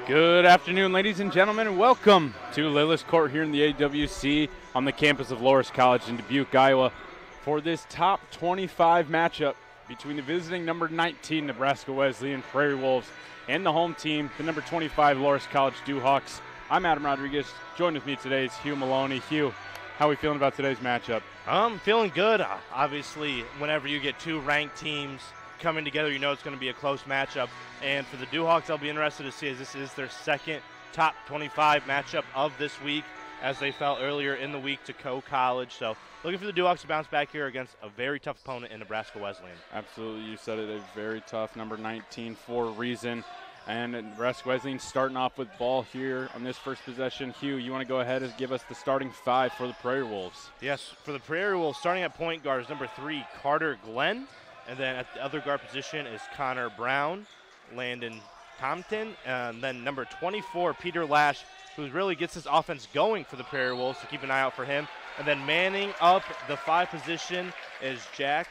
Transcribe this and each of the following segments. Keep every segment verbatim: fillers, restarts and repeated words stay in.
Good afternoon, ladies and gentlemen, and welcome to Littles Court here in the A W C on the campus of Loras College in Dubuque, Iowa, for this top twenty-five matchup between the visiting number nineteen Nebraska Wesleyan Prairie Wolves and the home team, the number twenty-five Loras College Dewhawks. I'm Adam Rodriguez. Joined with me today is Hugh Maloney. Hugh, how are we feeling about today's matchup? I'm feeling good. Uh, Obviously, whenever you get two ranked teams coming together, you know it's going to be a close matchup. And for the Dewhawks, I'll be interested to see as this is their second top twenty-five matchup of this week, as they fell earlier in the week to Coe College. So looking for the Dewhawks to bounce back here against a very tough opponent in Nebraska Wesleyan. Absolutely, you said it, a very tough number nineteen for a reason. And Nebraska Wesleyan starting off with ball here on this first possession. Hugh, you want to go ahead and give us the starting five for the Prairie Wolves? Yes, for the Prairie Wolves, starting at point guard is number three, Carter Glenn. And then at the other guard position is Connor Brown, Landon Compton, and then number twenty-four, Peter Lash, who really gets this offense going for the Prairie Wolves, so keep an eye out for him. And then manning up the five position is Jack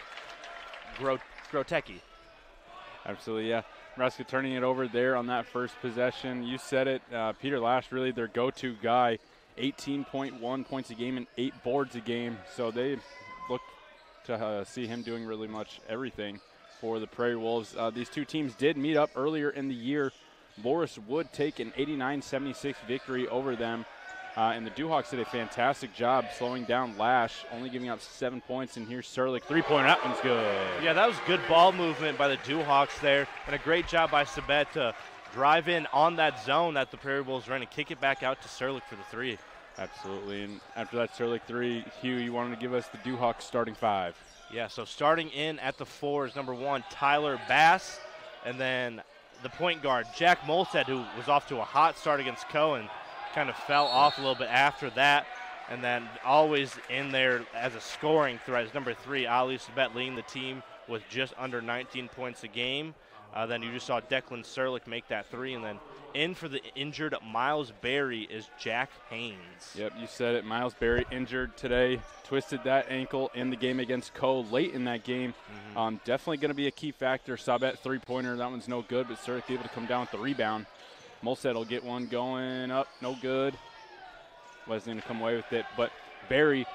Gro- Grotecki. Absolutely, yeah. Nebraska turning it over there on that first possession. You said it, uh, Peter Lash, really their go-to guy, eighteen point one points a game and eight boards a game. So they look to uh, see him doing really much everything for the Prairie Wolves. Uh, these two teams did meet up earlier in the year. Loras would take an eighty-nine seventy-six victory over them. Uh, and the Dewhawks did a fantastic job slowing down Lash, only giving up seven points. And here's Serlich, three-pointer, that one's good. Yeah, that was good ball movement by the Dewhawks there, and a great job by Sabet to drive in on that zone that the Prairie Wolves ran and kick it back out to Serlich for the three. Absolutely, and after that Serlich three, Hugh, you wanted to give us the Dewhawks starting five. Yeah, so starting in at the four is number one, Tyler Bass, and then the point guard, Jack Molstead, who was off to a hot start against Coe and kind of fell off a little bit after that. And then always in there as a scoring threat is number three, Ali Sabet, leading the team with just under nineteen points a game. Uh, then you just saw Declan Serlich make that three, and then in for the injured Miles Berry is Jack Haynes. Yep, you said it. Miles Berry injured today, twisted that ankle in the game against Coe late in that game. Mm-hmm. Um, definitely going to be a key factor. Sabet three-pointer, that one's no good, but Serlich able to come down with the rebound. Molstead will get one going up, no good. Wesleyan to come away with it, but Berry,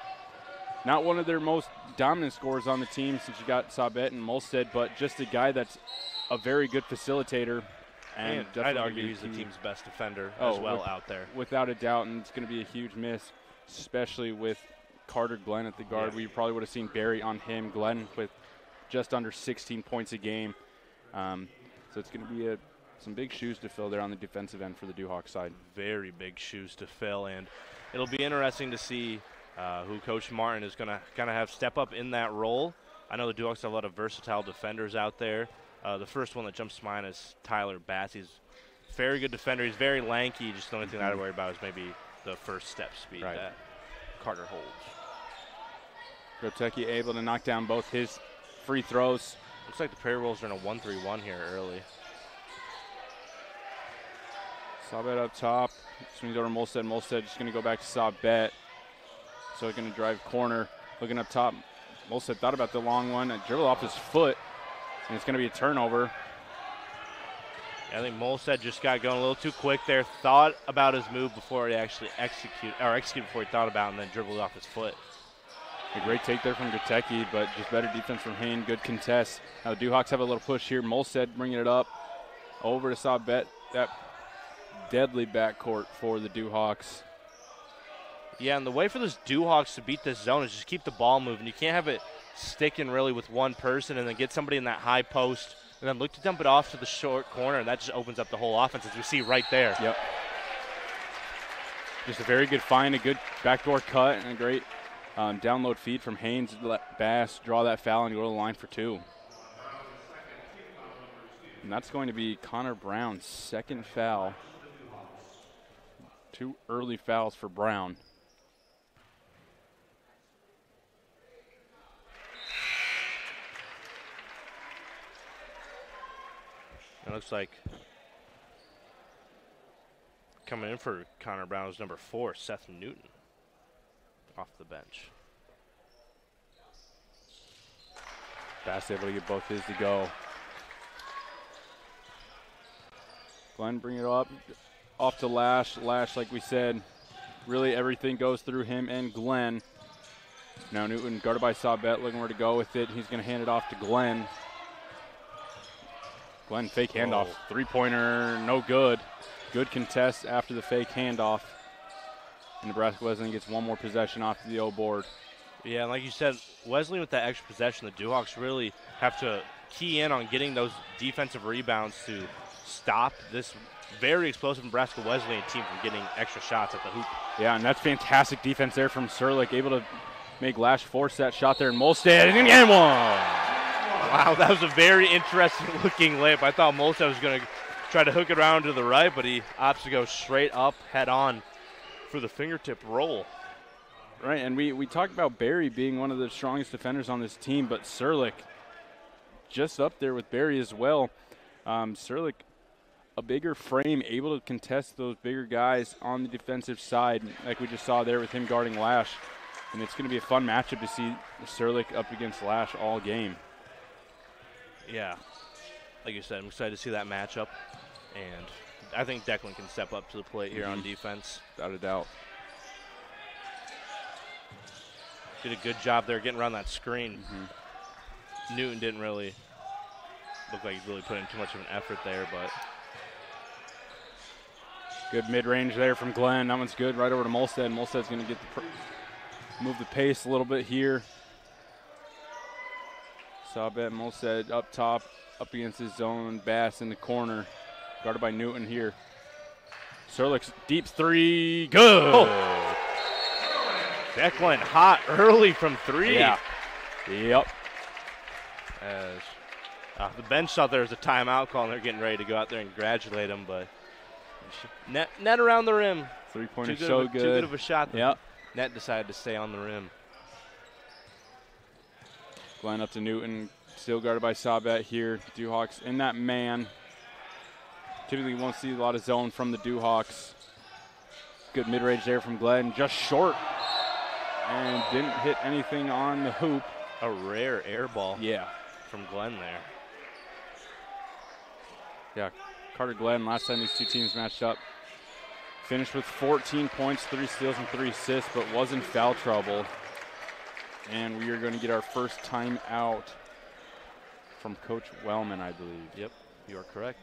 not one of their most dominant scorers on the team since you got Sabet and Molstead, but just a guy that's a very good facilitator. And, and I'd argue he's the team's best defender oh, as well with, out there. Without a doubt, and it's going to be a huge miss, especially with Carter Glenn at the guard. Yeah. We probably would have seen Berry on him. Glenn with just under sixteen points a game. Um, so it's going to be a, some big shoes to fill there on the defensive end for the Dewhawk side. Very big shoes to fill, and it'll be interesting to see uh, who Coach Martin is going to kind of have step up in that role. I know the Dewhawks have a lot of versatile defenders out there. Uh, the first one that jumps to mind is Tyler Bass. He's a very good defender. He's very lanky. Just the only thing I'd worry about is maybe the first step speed right. that Carter holds. Grotecki able to knock down both his free throws. Looks like the Prairie Wolves are in a one three one here early. Sabet up top. Swings over to Molstead. Molstead just going to go back to Sabet. So he's going to drive corner. Looking up top. Molstead thought about the long one. A dribble off his foot. And it's going to be a turnover. I think Molstead just got going a little too quick there. Thought about his move before he actually execute, or executed before he thought about it, and then dribbled off his foot. A great take there from Grotecki, but just better defense from Hayne. Good contest. Now the Dewhawks have a little push here. Molstead bringing it up over to Sabet. That deadly backcourt for the Dewhawks. Yeah, and the way for those Dewhawks to beat this zone is just keep the ball moving. You can't have it sticking really with one person and then get somebody in that high post and then look to dump it off to the short corner, and that just opens up the whole offense, as we see right there. Yep. Just a very good find, a good backdoor cut, and a great um, download feed from Haynes. Let Bass draw that foul and go to the line for two. And that's going to be Connor Brown's second foul. Two early fouls for Brown. It looks like coming in for Connor Brown is number four, Seth Newton, off the bench. Bass able to get both his to go. Glenn bring it up. off to Lash. Lash, like we said, really everything goes through him and Glenn. Now Newton guarded by Sabet, looking where to go with it. He's going to hand it off to Glenn. Glenn fake handoff, Oh. three-pointer, no good. Good contest after the fake handoff. And Nebraska Wesleyan gets one more possession off to the O board. Yeah, and like you said, Wesleyan with that extra possession, the Duhawks really have to key in on getting those defensive rebounds to stop this very explosive Nebraska Wesleyan team from getting extra shots at the hoop. Yeah, and that's fantastic defense there from Serlich, able to make Lash force that shot there, and Molstad, and again one. Wow, that was a very interesting looking layup. I thought Molstad was going to try to hook it around to the right, but he opts to go straight up, head on for the fingertip roll. Right, and we, we talked about Barry being one of the strongest defenders on this team, but Serlich just up there with Barry as well. Um, Serlich, a bigger frame, able to contest those bigger guys on the defensive side, like we just saw there with him guarding Lash. And it's going to be a fun matchup to see Serlich up against Lash all game. Yeah, like you said, I'm excited to see that matchup. And I think Declan can step up to the plate here mm-hmm. on defense. Without a doubt. Did a good job there getting around that screen. Mm-hmm. Newton didn't really look like he really put in too much of an effort there, but. Good mid-range there from Glenn. That one's good. Right over to Molstad. Molstad's going to get the pr- move the pace a little bit here. Sabet Molstad up top, up against his zone. Bass in the corner, guarded by Newton here. Serlich's deep three, good. Oh. Declan hot early from three. Yeah. Yep. As uh, the bench thought there was a timeout call, and they're getting ready to go out there and congratulate him, but net, net around the rim. Three-pointer too so good. good. Too good of a shot. Yep. Net decided to stay on the rim. Glenn up to Newton, still guarded by Sabet here. Duhawks in that man. Typically won't see a lot of zone from the Duhawks. Good mid-range there from Glenn, just short. And didn't hit anything on the hoop. A rare air ball. Yeah. From Glenn there. Yeah, Carter Glenn, last time these two teams matched up. Finished with fourteen points, three steals, and three assists, but was in foul trouble. And we are going to get our first time out from Coach Wellman, I believe. Yep, you are correct.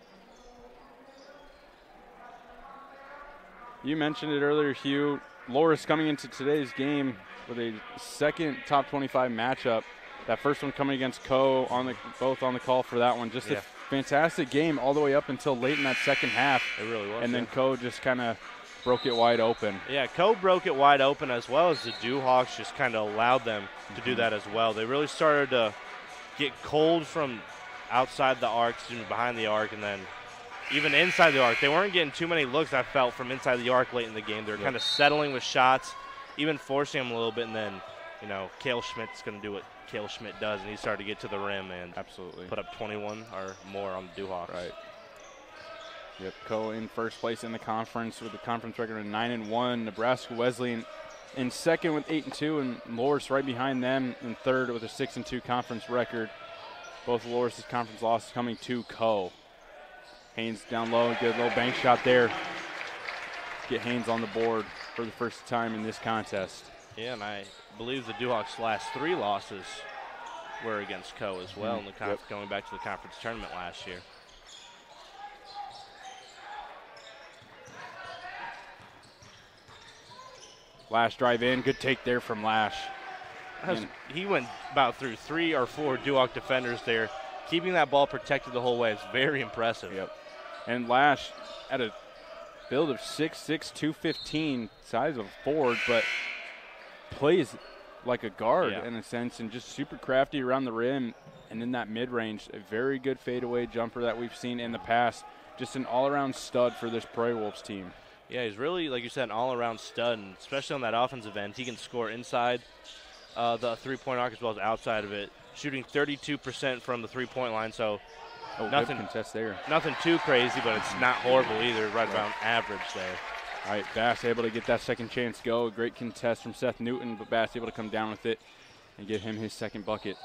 You mentioned it earlier, Hugh. Loras coming into today's game with a second top twenty-five matchup. That first one coming against Co, on the both on the call for that one. Just yeah. a fantastic game all the way up until late in that second half. It really was. And yeah. then Co just kind of broke it wide open. Yeah, Co broke it wide open, as well as the Duhawks just kind of allowed them to mm-hmm. do that as well. They really started to get cold from outside the arc, excuse me, behind the arc, and then even inside the arc. They weren't getting too many looks, I felt, from inside the arc late in the game. They were yep. kind of settling with shots, even forcing them a little bit, and then, you know, Cale Schmidt's going to do what Cale Schmidt does, and he started to get to the rim and absolutely put up twenty-one or more on the Duhawks. Right. Yep, Co in first place in the conference with the conference record of nine and one. Nebraska Wesleyan in second with eight and two, and Loras right behind them in third with a six and two conference record. Both Loras' conference losses coming to Co. Haynes down low, good little bank shot there. Get Haynes on the board for the first time in this contest. Yeah, and I believe the Duhawks' last three losses were against Co as well, mm-hmm. in the conf- yep. going back to the conference tournament last year. Lash drive in, good take there from Lash. Was, he went about through three or four Duhawk defenders there, keeping that ball protected the whole way. It's very impressive. Yep. And Lash at a build of six six, two fifteen, size of a forward, but plays like a guard yeah. in a sense, and just super crafty around the rim and in that mid-range. A very good fadeaway jumper that we've seen in the past. Just an all-around stud for this Prairie Wolves team. Yeah, he's really, like you said, an all-around stud, and especially on that offensive end. He can score inside uh, the three-point arc as well as outside of it, shooting thirty-two percent from the three-point line, so oh, nothing, contest there. nothing too crazy, but it's not horrible either, right around average there. All right, Bass able to get that second chance go. A great contest from Seth Newton, but Bass able to come down with it and get him his second bucket.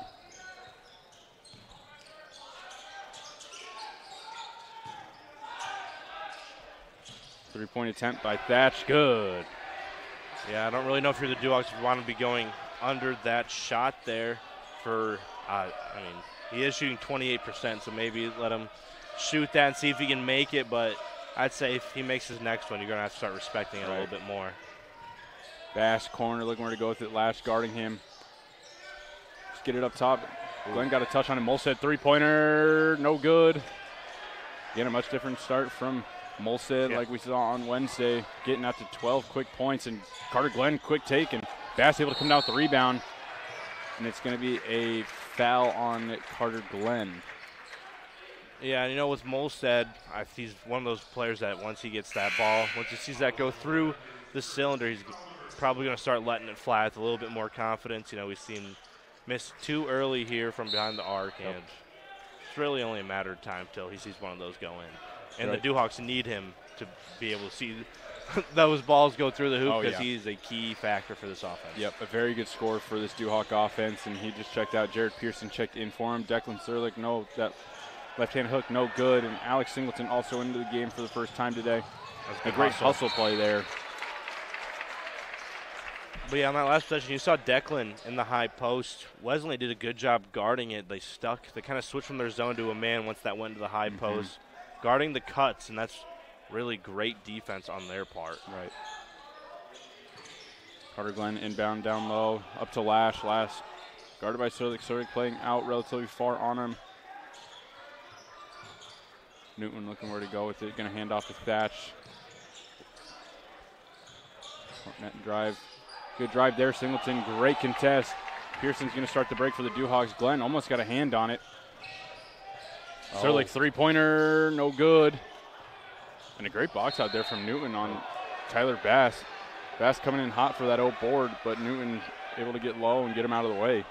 Three-point attempt by Thatch. Good. Yeah, I don't really know if you're the Duhawks if you want to be going under that shot there for, uh, I mean, he is shooting twenty-eight percent, so maybe let him shoot that and see if he can make it. But I'd say if he makes his next one, you're going to have to start respecting it right. a little bit more. Bass corner, looking where to go with it. Lash guarding him. Just get it up top. Glenn got a touch on him. Molstead three-pointer, no good. Again, a much different start from Molstead, yeah. like we saw on Wednesday, getting out to twelve quick points. And Carter Glenn, quick take, and Bass able to come down with the rebound. And it's going to be a foul on Carter Glenn. Yeah, and you know, with Molstead, I, he's one of those players that once he gets that ball, once he sees that go through the cylinder, he's probably going to start letting it fly with a little bit more confidence. You know, we've seen miss too early here from behind the arc, and yep. it's really only a matter of time till he sees one of those go in. And right. the Duhawks need him to be able to see those balls go through the hoop because oh, yeah. he's a key factor for this offense. Yep, a very good score for this Duhawk offense, and he just checked out. Jared Pearson checked in for him. Declan Serlich, no, that left-hand hook, no good. And Alex Singleton also into the game for the first time today. A, a great hustle. hustle play there. But yeah, on that last possession, you saw Declan in the high post. Wesleyan did a good job guarding it. They stuck, they kind of switched from their zone to a man once that went to the high mm-hmm. post, guarding the cuts, and that's really great defense on their part. Right. Carter Glenn inbound down low, up to Lash. Lash guarded by Serlich. Serlich playing out relatively far on him. Newton looking where to go with it. Going to hand off to Thatch. Net and drive. Good drive there. Singleton, great contest. Pearson's going to start the break for the Duhawks. Glenn almost got a hand on it. Oh. Serlich three-pointer, no good. And a great box out there from Newton on Tyler Bass. Bass coming in hot for that old board, but Newton able to get low and get him out of the way.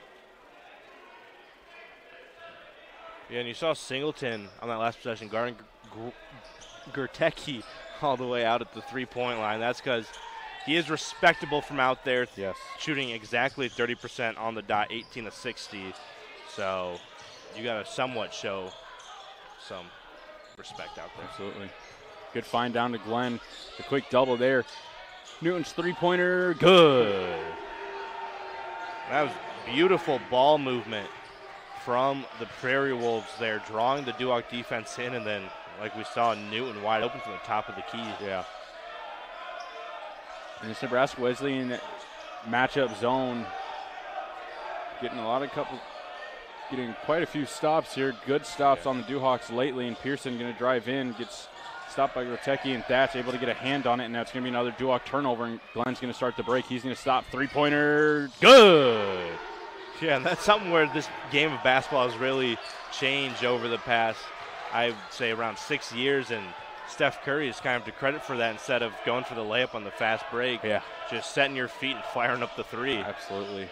Yeah, and you saw Singleton on that last possession guarding Gertecki all the way out at the three-point line. That's because he is respectable from out there, yes. shooting exactly thirty percent on the dot, eighteen of sixty. So you got to somewhat show some respect out there. Absolutely. Good find down to Glenn. A quick double there. Newton's three-pointer, good. That was beautiful ball movement from the Prairie Wolves there, drawing the Duhawk defense in, and then, like we saw, Newton wide open from the top of the key. Yeah. And this Nebraska Wesleyan matchup zone, getting a lot of couple, getting quite a few stops here. Good stops yeah. on the Duhawks lately, and Pearson going to drive in, gets stopped by Rotecki, and Thatch able to get a hand on it, and that's going to be another Duhawk turnover, and Glenn's going to start the break. He's going to stop. Three-pointer, good. Yeah, and that's something where this game of basketball has really changed over the past, I would say, around six years, and Steph Curry is kind of to credit for that. Instead of going for the layup on the fast break, yeah. just setting your feet and firing up the three. Absolutely.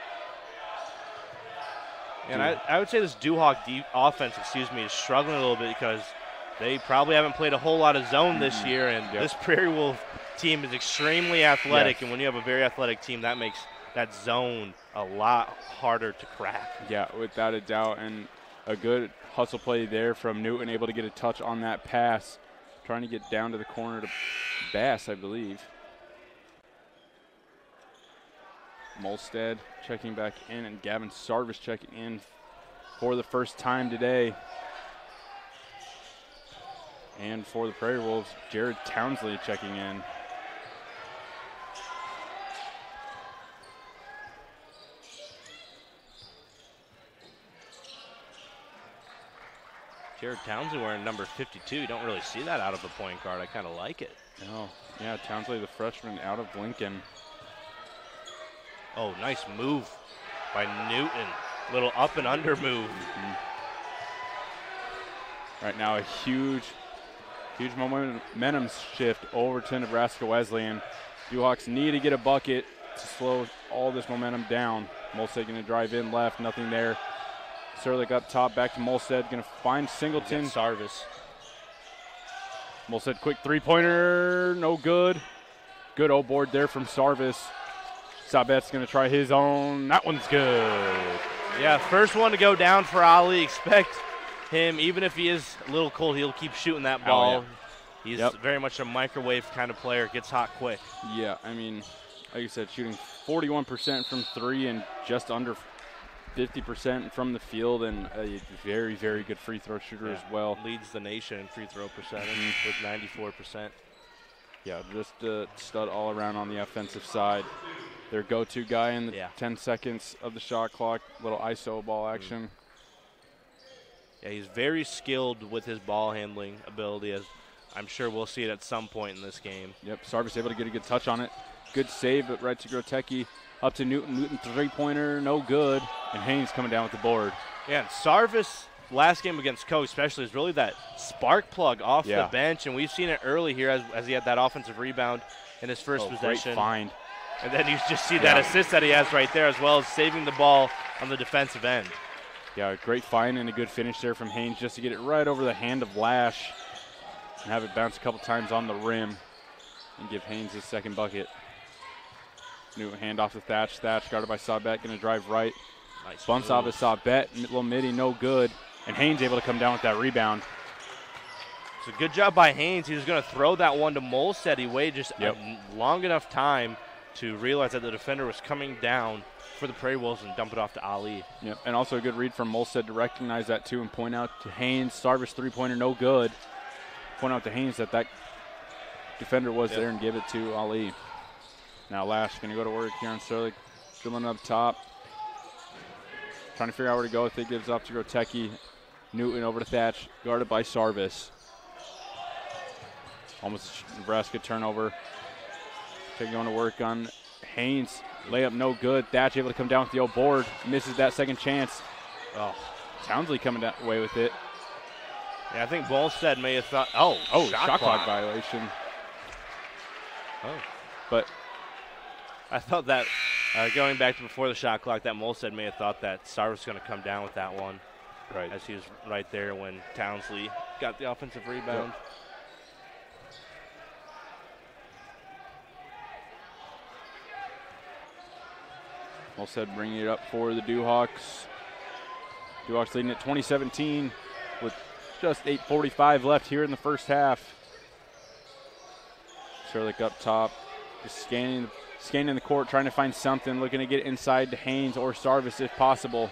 And I, I would say this Duhawk deep offense, excuse me, is struggling a little bit because they probably haven't played a whole lot of zone this mm-hmm. year, and yep. this Prairie Wolf team is extremely athletic, yes. and when you have a very athletic team, that makes that zone a lot harder to crack. Yeah, without a doubt, and a good hustle play there from Newton, able to get a touch on that pass, trying to get down to the corner to Bass, I believe. Molstead checking back in, and Gavin Sarvis checking in for the first time today. And for the Prairie Wolves, Jared Townsley checking in. Jared Townsley wearing number fifty-two. You don't really see that out of a point guard. I kind of like it. Oh, yeah, Townsley, the freshman out of Lincoln. Oh, nice move by Newton. Little up and under move. Mm-hmm. Right now, a huge, huge momentum shift over to Nebraska Wesleyan. Duhawks need to get a bucket to slow all this momentum down. Molstead going to drive in left, nothing there. Serlich up top, back to Molstead, going to find Singleton. Sarvis. Molstead, quick three-pointer, no good. Good old board there from Sarvis. Sabet's going to try his own. That one's good. Yeah, first one to go down for Ali. Expect him, even if he is a little cold, he'll keep shooting that ball. Oh, yeah. He's yep. very much a microwave kind of player, gets hot quick. Yeah, I mean, like you said, shooting forty-one percent from three and just under fifty percent from the field, and a very, very good free throw shooter yeah. as well. Leads the nation in free throw percentage mm-hmm. with ninety-four percent. Yeah, just a stud all around on the offensive side. Their go-to guy in the yeah. ten seconds of the shot clock, little I S O ball action. Mm-hmm. Yeah, he's very skilled with his ball handling ability, as I'm sure we'll see it at some point in this game. Yep, Sarvis able to get a good touch on it. Good save, but right to Grotecki. Up to Newton. Newton three-pointer, no good. And Haynes coming down with the board. Yeah, and Sarvis, last game against Coe especially, is really that spark plug off yeah. the bench. And we've seen it early here as, as he had that offensive rebound in his first oh, possession. Great find. And then you just see yeah. that assist that he has right there, as well as saving the ball on the defensive end. Yeah, great find and a good finish there from Haynes just to get it right over the hand of Lash and have it bounce a couple times on the rim and give Haynes his second bucket. Newton hand off to Thatch. Thatch guarded by Saubet, going to drive right. Nice Bunts off of Saubet, little midi, no good. And Haynes able to come down with that rebound. It's a good job by Haynes. He was going to throw that one to Molstead. He waited just yep. a long enough time to realize that the defender was coming down for the Prairie Wolves and dump it off to Ali. Yep, and also a good read from Molstead to recognize that too and point out to Haynes. Sarvis three-pointer, no good. Point out to Haynes that that defender was yep. there and give it to Ali. Now Lash going to go to work here on Sterling, dribbling up top. Trying to figure out where to go. I think gives up to Grotecki. Newton over to Thatch, guarded by Sarvis. Almost a Nebraska turnover. Taking going to work on Haynes. Layup no good. Thatch able to come down with the old board. Misses that second chance. Oh, Townsley coming down, away with it. Yeah, I think Bolstead may have thought, oh, oh, shot, shot clock. clock violation. Oh. But I thought that, uh, going back to before the shot clock, that Molstead may have thought that Star was going to come down with that one. Right. As he was right there when Townsley got the offensive rebound. Yep. Molstead bringing it up for the Dewhawks. Dewhawks leading at twenty seventeen with just eight forty-five left here in the first half. Sherlick up top, just scanning, scanning the court, trying to find something, looking to get inside to Haynes or Sarvis if possible.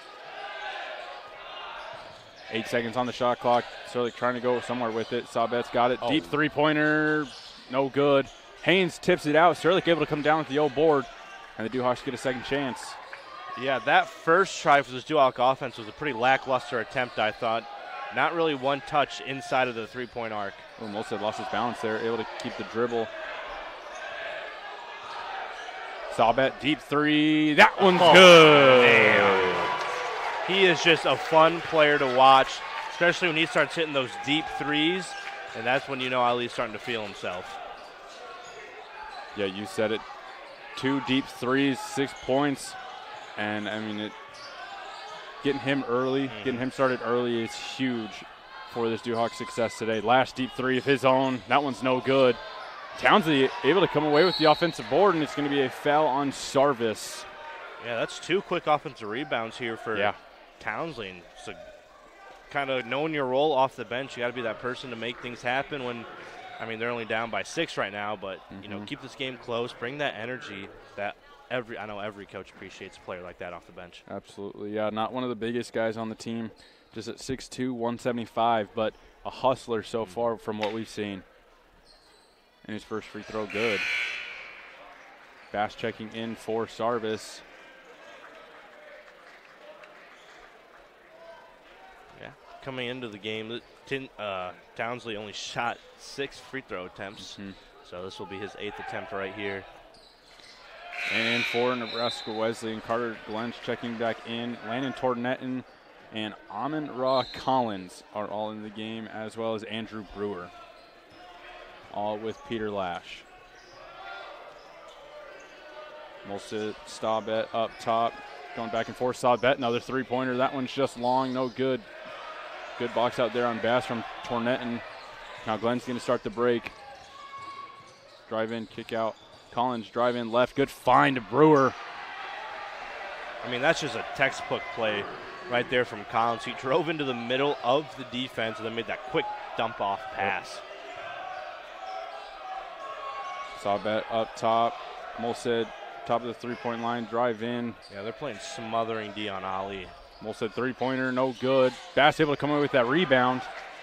Eight seconds on the shot clock. Sherlick trying to go somewhere with it. Saubet's got it. Oh. Deep three-pointer, no good. Haynes tips it out. Sherlick able to come down with the old board. And the Dewhawks get a second chance. Yeah, that first try for this Dewhawk offense was a pretty lackluster attempt, I thought. Not really one touch inside of the three-point arc. Well, Molstead lost his balance there, able to keep the dribble. Saubet, deep three. That one's oh, good. Man. He is just a fun player to watch, especially when he starts hitting those deep threes, and that's when you know Ali's starting to feel himself. Yeah, you said it. Two deep threes, six points, and I mean, it. Getting him early, mm-hmm. getting him started early is huge for this Dewhawk success today. Last deep three of his own, that one's no good. Townsley able to come away with the offensive board, and it's going to be a foul on Sarvis. Yeah, that's two quick offensive rebounds here for yeah. Townsley. So kind of knowing your role off the bench, you got to be that person to make things happen when. I mean, they're only down by six right now, but, mm-hmm. you know, keep this game close. Bring that energy that every – I know every coach appreciates a player like that off the bench. Absolutely, yeah. Not one of the biggest guys on the team, just at six two, one seventy-five, but a hustler so mm-hmm. far from what we've seen. And his first free throw, good. Bass checking in for Sarvis. Yeah, coming into the game – Tin, uh, Townsley only shot six free throw attempts, mm-hmm. so this will be his eighth attempt right here. And for Nebraska Wesleyan, Carter Glench checking back in. Landon Tornetten and Amon Ra Collins are all in the game, as well as Andrew Brewer, all with Peter Lash. Molstead, Staubet up top, going back and forth. Staubet, another three-pointer. That one's just long, no good. Good box out there on Bass from Tornetten. Now Glenn's going to start the break. Drive in, kick out. Collins drive in left. Good find to Brewer. I mean, that's just a textbook play right there from Collins. He drove into the middle of the defense and then made that quick dump off pass. Saubet up top. Molstead, top of the three-point line, drive in. Yeah, they're playing smothering Dion Ali. Molstead three-pointer, no good. Bass able to come away with that rebound.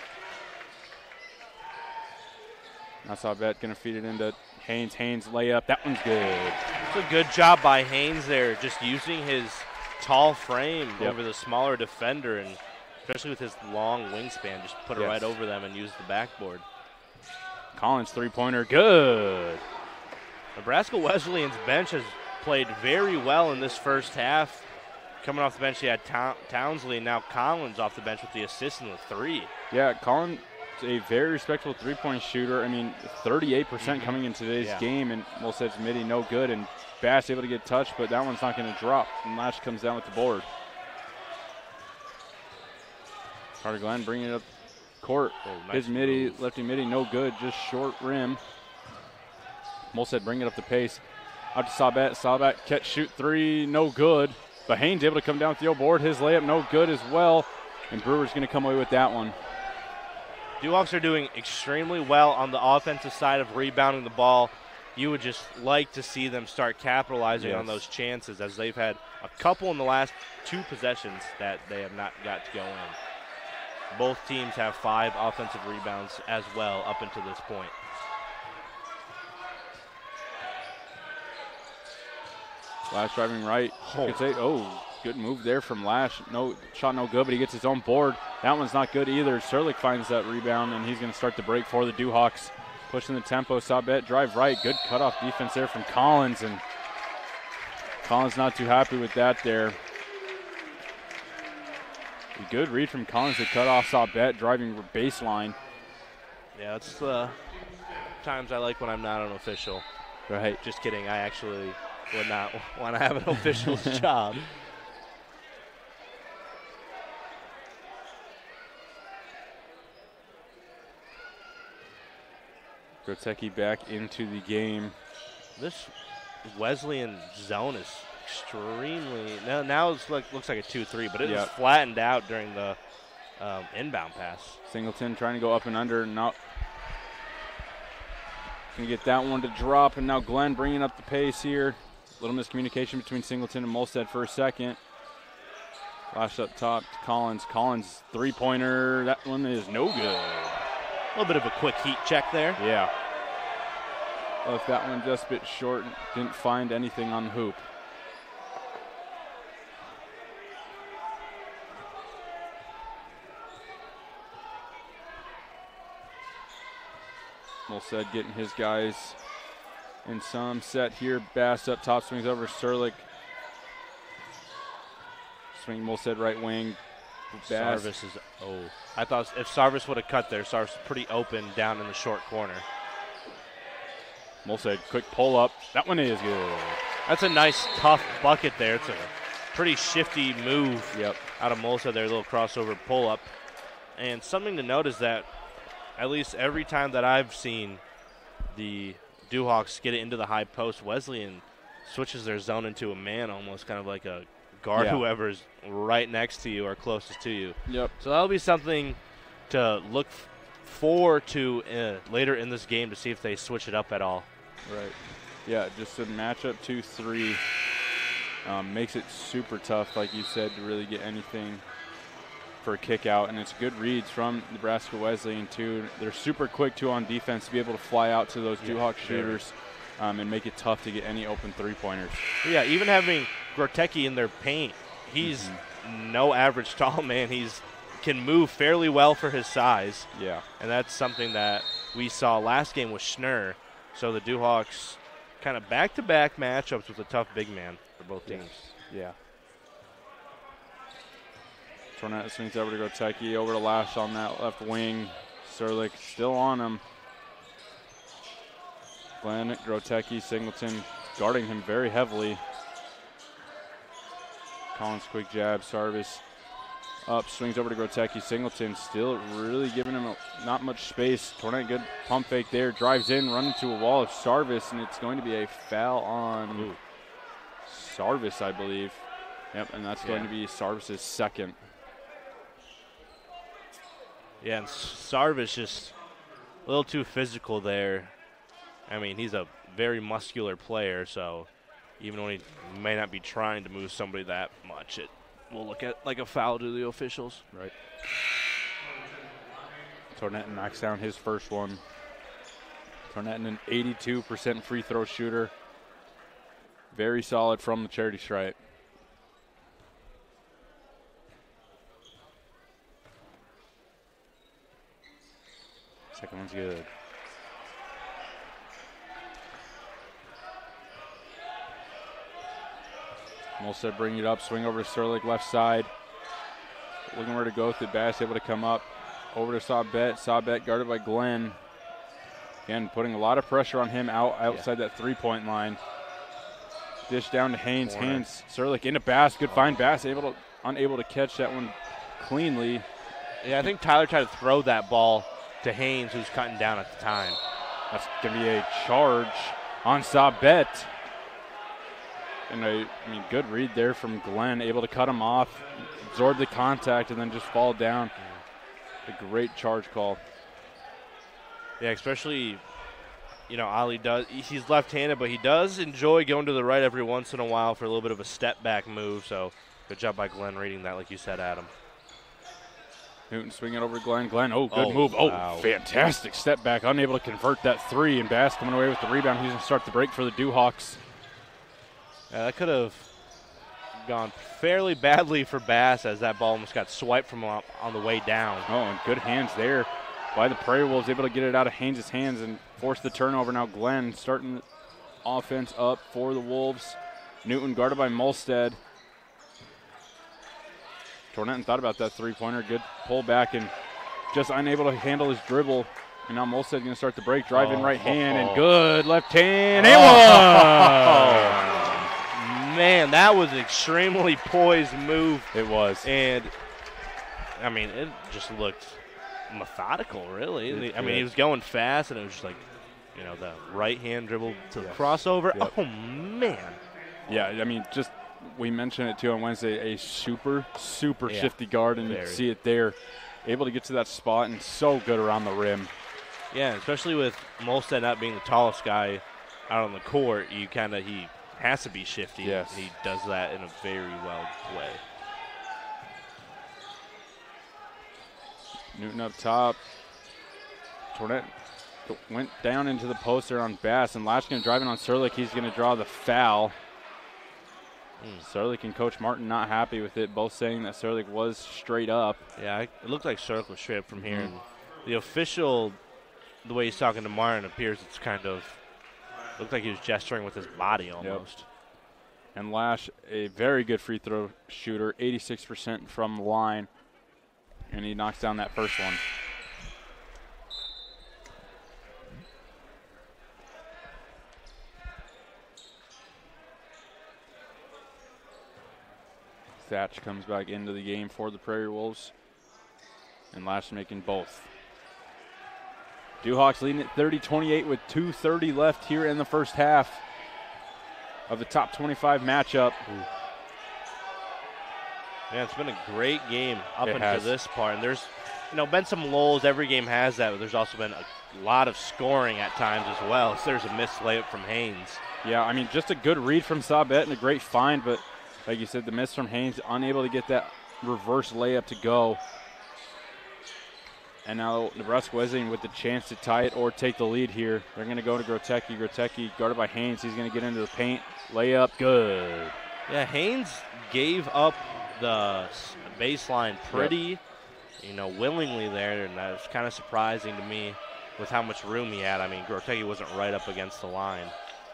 Now Saubet going to feed it into Haynes. Haynes layup. That one's good. It's a good job by Haynes there, just using his tall frame Yep. over the smaller defender, and especially with his long wingspan, just put it Yes. right over them and use the backboard. Collins three-pointer, good. Nebraska Wesleyan's bench has played very well in this first half. Coming off the bench, you had Town- Townsley, and now Collins off the bench with the assist in the three. Yeah, Collins a very respectable three-point shooter. I mean, thirty-eight percent Mhm. coming in today's Yeah. game, and Molstead's midi no good, and Bass able to get touched, but that one's not going to drop, and Lash comes down with the board. Carter Glenn bringing it up court. Oh, nice His midi, move. lefty midi, no good, just short rim. Molstead bringing it up the pace. Out to Saubet. Saubet catch, shoot three, no good. But Haynes able to come down with the old board. His layup no good as well, and Brewer's going to come away with that one. Duhawks are doing extremely well on the offensive side of rebounding the ball. You would just like to see them start capitalizing Yes. on those chances, as they've had a couple in the last two possessions that they have not got to go in. Both teams have five offensive rebounds as well up until this point. Lash driving right. Oh. Could say, oh, good move there from Lash. No shot, no good, but he gets his own board. That one's not good either. Serlich finds that rebound, and he's going to start the break for the Duhawks. Pushing the tempo. Saubet drive right. Good cutoff defense there from Collins, and Collins not too happy with that there. A good read from Collins to cut off Saubet driving baseline. Yeah, that's the times I like when I'm not an official. Right. Just kidding. I actually would not want to have an official's job. Grotecki back into the game. This Wesleyan zone is extremely now. Now it's like looks like a two three, but it was Yep. flattened out during the um, inbound pass. Singleton trying to go up and under. Now can get that one to drop, and now Glenn bringing up the pace here. Little miscommunication between Singleton and Molstead for a second. Flash up top to Collins. Collins three-pointer. That one is no good. A little bit of a quick heat check there. Yeah. Left that one just a bit short. Didn't find anything on the hoop. Molstead getting his guys in some set here. Bass up top, swings over Serlich. Swing Molstead right wing. Bass. Sarvis is oh. I thought if Sarvis would have cut there, Sarvis is pretty open down in the short corner. Molstead quick pull up. That one is good. That's a nice tough bucket there. It's a pretty shifty move Yep. out of Molstead there, a little crossover pull up. And something to note is that at least every time that I've seen the Duhawks get it into the high post, Wesleyan switches their zone into a man, almost kind of like a guard Yeah. whoever's right next to you or closest to you. Yep. So that'll be something to look f- forward to uh, later in this game to see if they switch it up at all. Right. Yeah, just a matchup two three um, makes it super tough, like you said, to really get anything for a kick out. And it's good reads from Nebraska Wesleyan, too. They're super quick, too, on defense to be able to fly out to those Yeah, Duhawk very. shooters um, and make it tough to get any open three-pointers. Yeah, even having Grotecki in their paint, he's Mm-hmm. no average tall man. He's can move fairly well for his size. Yeah. And that's something that we saw last game with Schnurr. So the Duhawks kind of back-to-back matchups with a tough big man for both teams. Yeah. Tornette swings over to Grotecki, over to Lash on that left wing. Serlich still on him. Glenn, Grotecki, Singleton guarding him very heavily. Collins quick jab, Sarvis up, swings over to Grotecki. Singleton still really giving him a, not much space. Tornette good pump fake there, drives in, run into a wall of Sarvis, and it's going to be a foul on Ooh. Sarvis, I believe. Yep, and that's going Yeah. to be Sarvis's second. Yeah, and Sarvis just a little too physical there. I mean, he's a very muscular player, so even when he may not be trying to move somebody that much, it will look at like a foul to the officials. Right. Tornetton knocks down his first one. Tornetton, an eighty-two percent free throw shooter. Very solid from the charity stripe. Second one's good. Molstead bringing it up, swing over to Serlich, left side. Looking where to go with it. Bass able to come up. Over to Saubet. Saubet guarded by Glenn. Again, putting a lot of pressure on him out outside yeah. that three-point line. Dish down to Haynes. Corner. Haynes, Serlich into Bass. Good oh. find. Bass able to, unable to catch that one cleanly. Yeah, I think Tyler tried to throw that ball to Haynes, who's cutting down at the time. That's going to be a charge on Saubet. And a, I mean, good read there from Glenn, able to cut him off, absorb the contact, and then just fall down. Mm. A great charge call. Yeah, especially, you know, Ali does, he's left-handed, but he does enjoy going to the right every once in a while for a little bit of a step-back move. So good job by Glenn reading that, like you said, Adam. Newton swinging over to Glenn. Glenn, oh, good oh, move. Wow. Oh, fantastic step back. Unable to convert that three, and Bass coming away with the rebound. He's going to start the break for the Dewhawks. Yeah, that could have gone fairly badly for Bass as that ball almost got swiped from him on the way down. Oh, and good hands there by the Prairie Wolves, able to get it out of Haynes' hands and force the turnover. Now Glenn starting the offense up for the Wolves. Newton guarded by Molstead. Tornetton thought about that three-pointer. Good pull back and just unable to handle his dribble. And now Molstead going to start the break. Driving oh, right hand oh, and oh. good left hand. Oh. And one! Man, that was an extremely poised move. It was. And, I mean, it just looked methodical, really. It I mean, did. he was going fast, and it was just like, you know, the right-hand dribble to the Yes. crossover. Yep. Oh, man. Yeah, I mean, just we mentioned it, too, on Wednesday, a super, super Yeah. shifty guard, and you Very. can see it there. Able to get to that spot and so good around the rim. Yeah, especially with Molstead not being the tallest guy out on the court, you kind of, he has to be shifty. Yes. He does that in a very well way. Newton up top. Tornett went down into the post there on Bass, and Lashkin driving on Serlich. He's going to draw the foul. Mm. Serlich and Coach Martin not happy with it, both saying that Serlich was straight up. Yeah, it looked like Serlich was straight up from here. Mm-hmm. And the official, the way he's talking to Martin, appears it's kind of looked like he was gesturing with his body almost. Yep. And Lash, a very good free throw shooter, eighty-six percent from the line. And he knocks down that first one. Thatch comes back into the game for the Prairie Wolves. And Lash making both. Dewhawks leading at thirty twenty-eight with two thirty left here in the first half of the top twenty-five matchup. Ooh. Yeah, it's been a great game up It until has. this part. And there's, you know, been some lulls. Every game has that, but there's also been a lot of scoring at times as well. So there's a missed layup from Haynes. Yeah, I mean, just a good read from Saubet and a great find, but like you said, the miss from Haynes, unable to get that reverse layup to go. And now Nebraska Wesleyan with the chance to tie it or take the lead here. They're going to go to Grotecki. Grotecki guarded by Haynes. He's going to get into the paint. Layup, good. Yeah, Haynes gave up the baseline pretty, yep. you know, willingly there, and that was kind of surprising to me with how much room he had. I mean, Grotecki wasn't right up against the line.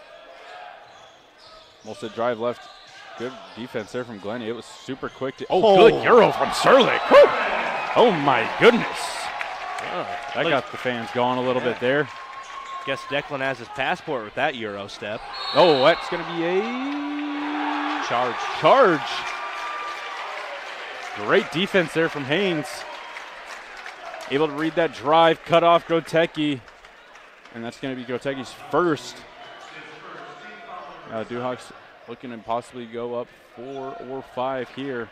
Molstead drive left. Good defense there from Glenn. It was super quick. To, oh, Oh. good Euro from Serlich. Whew. Oh, my goodness. Oh, That look, got the fans going a little Yeah. bit there. guess Declan has his passport with that Euro step. Oh, that's going to be a Charge. charge. Great defense there from Haynes. Able to read that drive, cut off Grotecki. And that's going to be Grotecki's first. Uh, Dewhawks looking to possibly go up four or five here.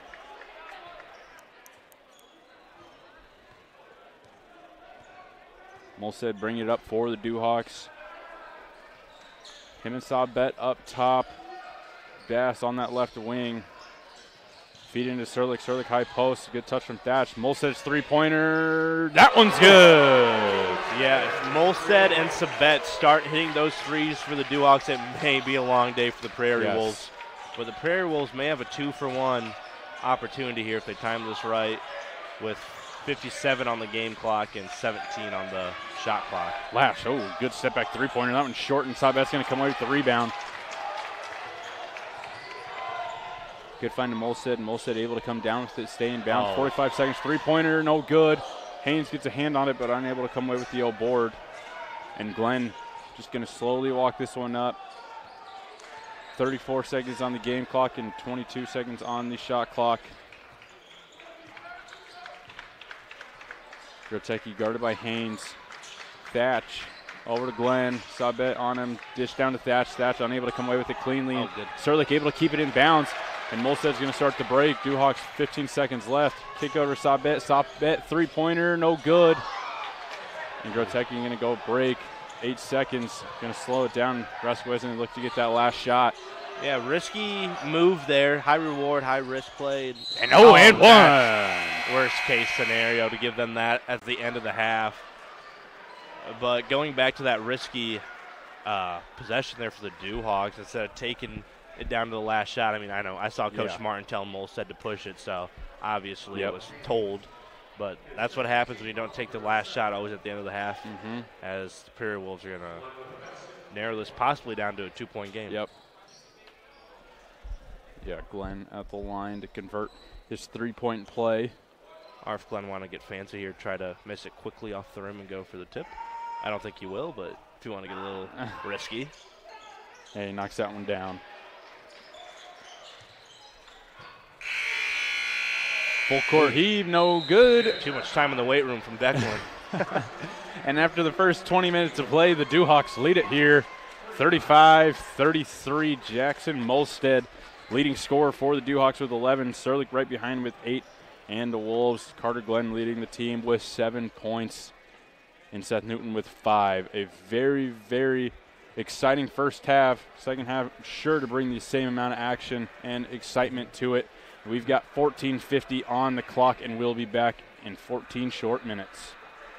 Molstead bringing it up for the Dewhawks. Him and Sabet up top. Bass on that left wing. Feed into Serlich. Serlich high post. Good touch from Thatch. Molsted's three-pointer. That one's good. Yeah, if Molsted and Sabet start hitting those threes for the Duhawks, it may be a long day for the Prairie Yes. Wolves. But the Prairie Wolves may have a two-for-one opportunity here if they time this right, with fifty-seven on the game clock and seventeen on the shot clock. Lash, oh, good step back three-pointer. That one's short, and Sabet's going to come away with the rebound. Good find to Molsted, and Molsted able to come down with it, stay in bounds. Oh. forty-five seconds, three-pointer, no good. Haynes gets a hand on it, but unable to come away with the old board. And Glenn just going to slowly walk this one up. thirty-four seconds on the game clock and twenty-two seconds on the shot clock. Grotecki guarded by Haynes. Thatch over to Glenn. Sabet on him. Dish down to Thatch. Thatch unable to come away with it cleanly. Oh, good. Serlich able to keep it in bounds. And Molsted's going to start the break. Duhawks fifteen seconds left. Kick over to Sabet. Sabet three-pointer, no good. And Grotecki going to go break. Eight seconds. Going to slow it down. Nebraska Wesleyan look to get that last shot. Yeah, risky move there. High reward, high risk play. And oh, oh and that one. Worst case scenario to give them that at the end of the half. But going back to that risky uh, possession there for the Duhawks, instead of taking it down to the last shot, I mean, I know I saw Coach Yeah. Martin tell Molsted to push it, so obviously Yep. it was told. But that's what happens when you don't take the last shot always at the end of the half, Mm-hmm. as the Prairie Wolves are going to narrow this possibly down to a two-point game. Yep. Yeah, Glenn at the line to convert his three-point play. Or if Glenn want to get fancy here, try to miss it quickly off the rim and go for the tip. I don't think he will, but if you want to get a little risky. Hey, knocks that one down. Full court heave, no good. Too much time in the weight room from Declan. And after the first twenty minutes of play, the Duhawks lead it here. thirty-five thirty-three, Jackson Molsted leading scorer for the Duhawks with eleven. Serlich right behind with eight. And the Wolves, Carter Glenn leading the team with seven points. And Seth Newton with five. A very, very exciting first half. Second half sure to bring the same amount of action and excitement to it. We've got fourteen fifty on the clock, and we'll be back in fourteen short minutes.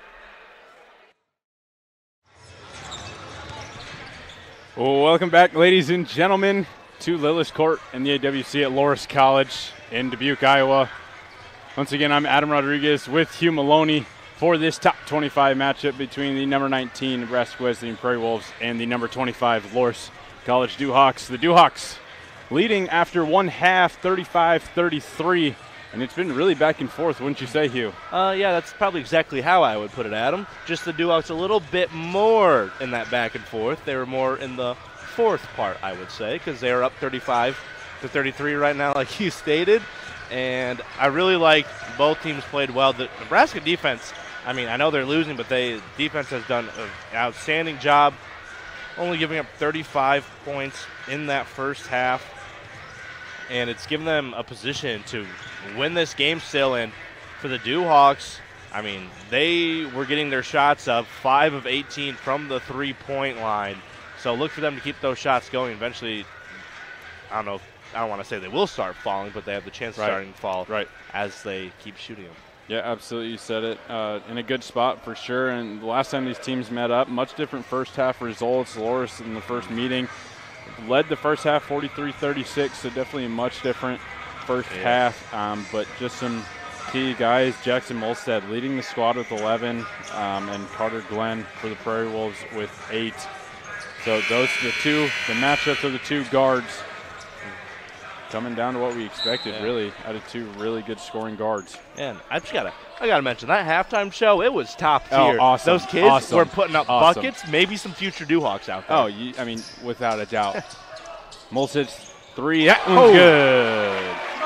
Well, welcome back, ladies and gentlemen, to Lillis Court and the A W C at Loras College in Dubuque, Iowa. Once again, I'm Adam Rodriguez with Hugh Maloney for this top twenty-five matchup between the number nineteen Nebraska Wesleyan Prairie Wolves and the number twenty-five Loras College Duhawks. The Duhawks leading after one half, thirty-five thirty-three, and it's been really back and forth, wouldn't you say, Hugh? Uh, yeah, that's probably exactly how I would put it, Adam. Just the Duhawks a little bit more in that back and forth. They were more in the fourth part, I would say, because they are up thirty-five to thirty-three right now, like you stated. And I really like both teams played well. The Nebraska defense, I mean, I know they're losing, but they defense has done an outstanding job, only giving up thirty-five points in that first half. And it's given them a position to win this game still. And for the Duhawks, I mean, they were getting their shots up, five of eighteen from the three-point line. So look for them to keep those shots going. Eventually, I don't know, if, I don't want to say they will start falling, but they have the chance of Right. starting to fall Right. as they keep shooting them. Yeah, absolutely. You said it. Uh, in a good spot for sure. And the last time these teams met up, much different first half results. Loras in the first meeting led the first half forty-three thirty-six, so definitely a much different first Yeah. half. Um, but just some key guys. Jackson Molsted leading the squad with eleven, um, and Carter Glenn for the Prairie Wolves with eight. So those the two, the matchups of the two guards coming down to what we expected, Yeah. really, out of two really good scoring guards. And I just gotta, I gotta mention that halftime show. It was top Oh, tier. awesome. Those kids Awesome. were putting up Awesome. buckets. Maybe some future Duhawks out there. Oh, you, I mean, without a doubt. Molsted's three, that one's Oh. good.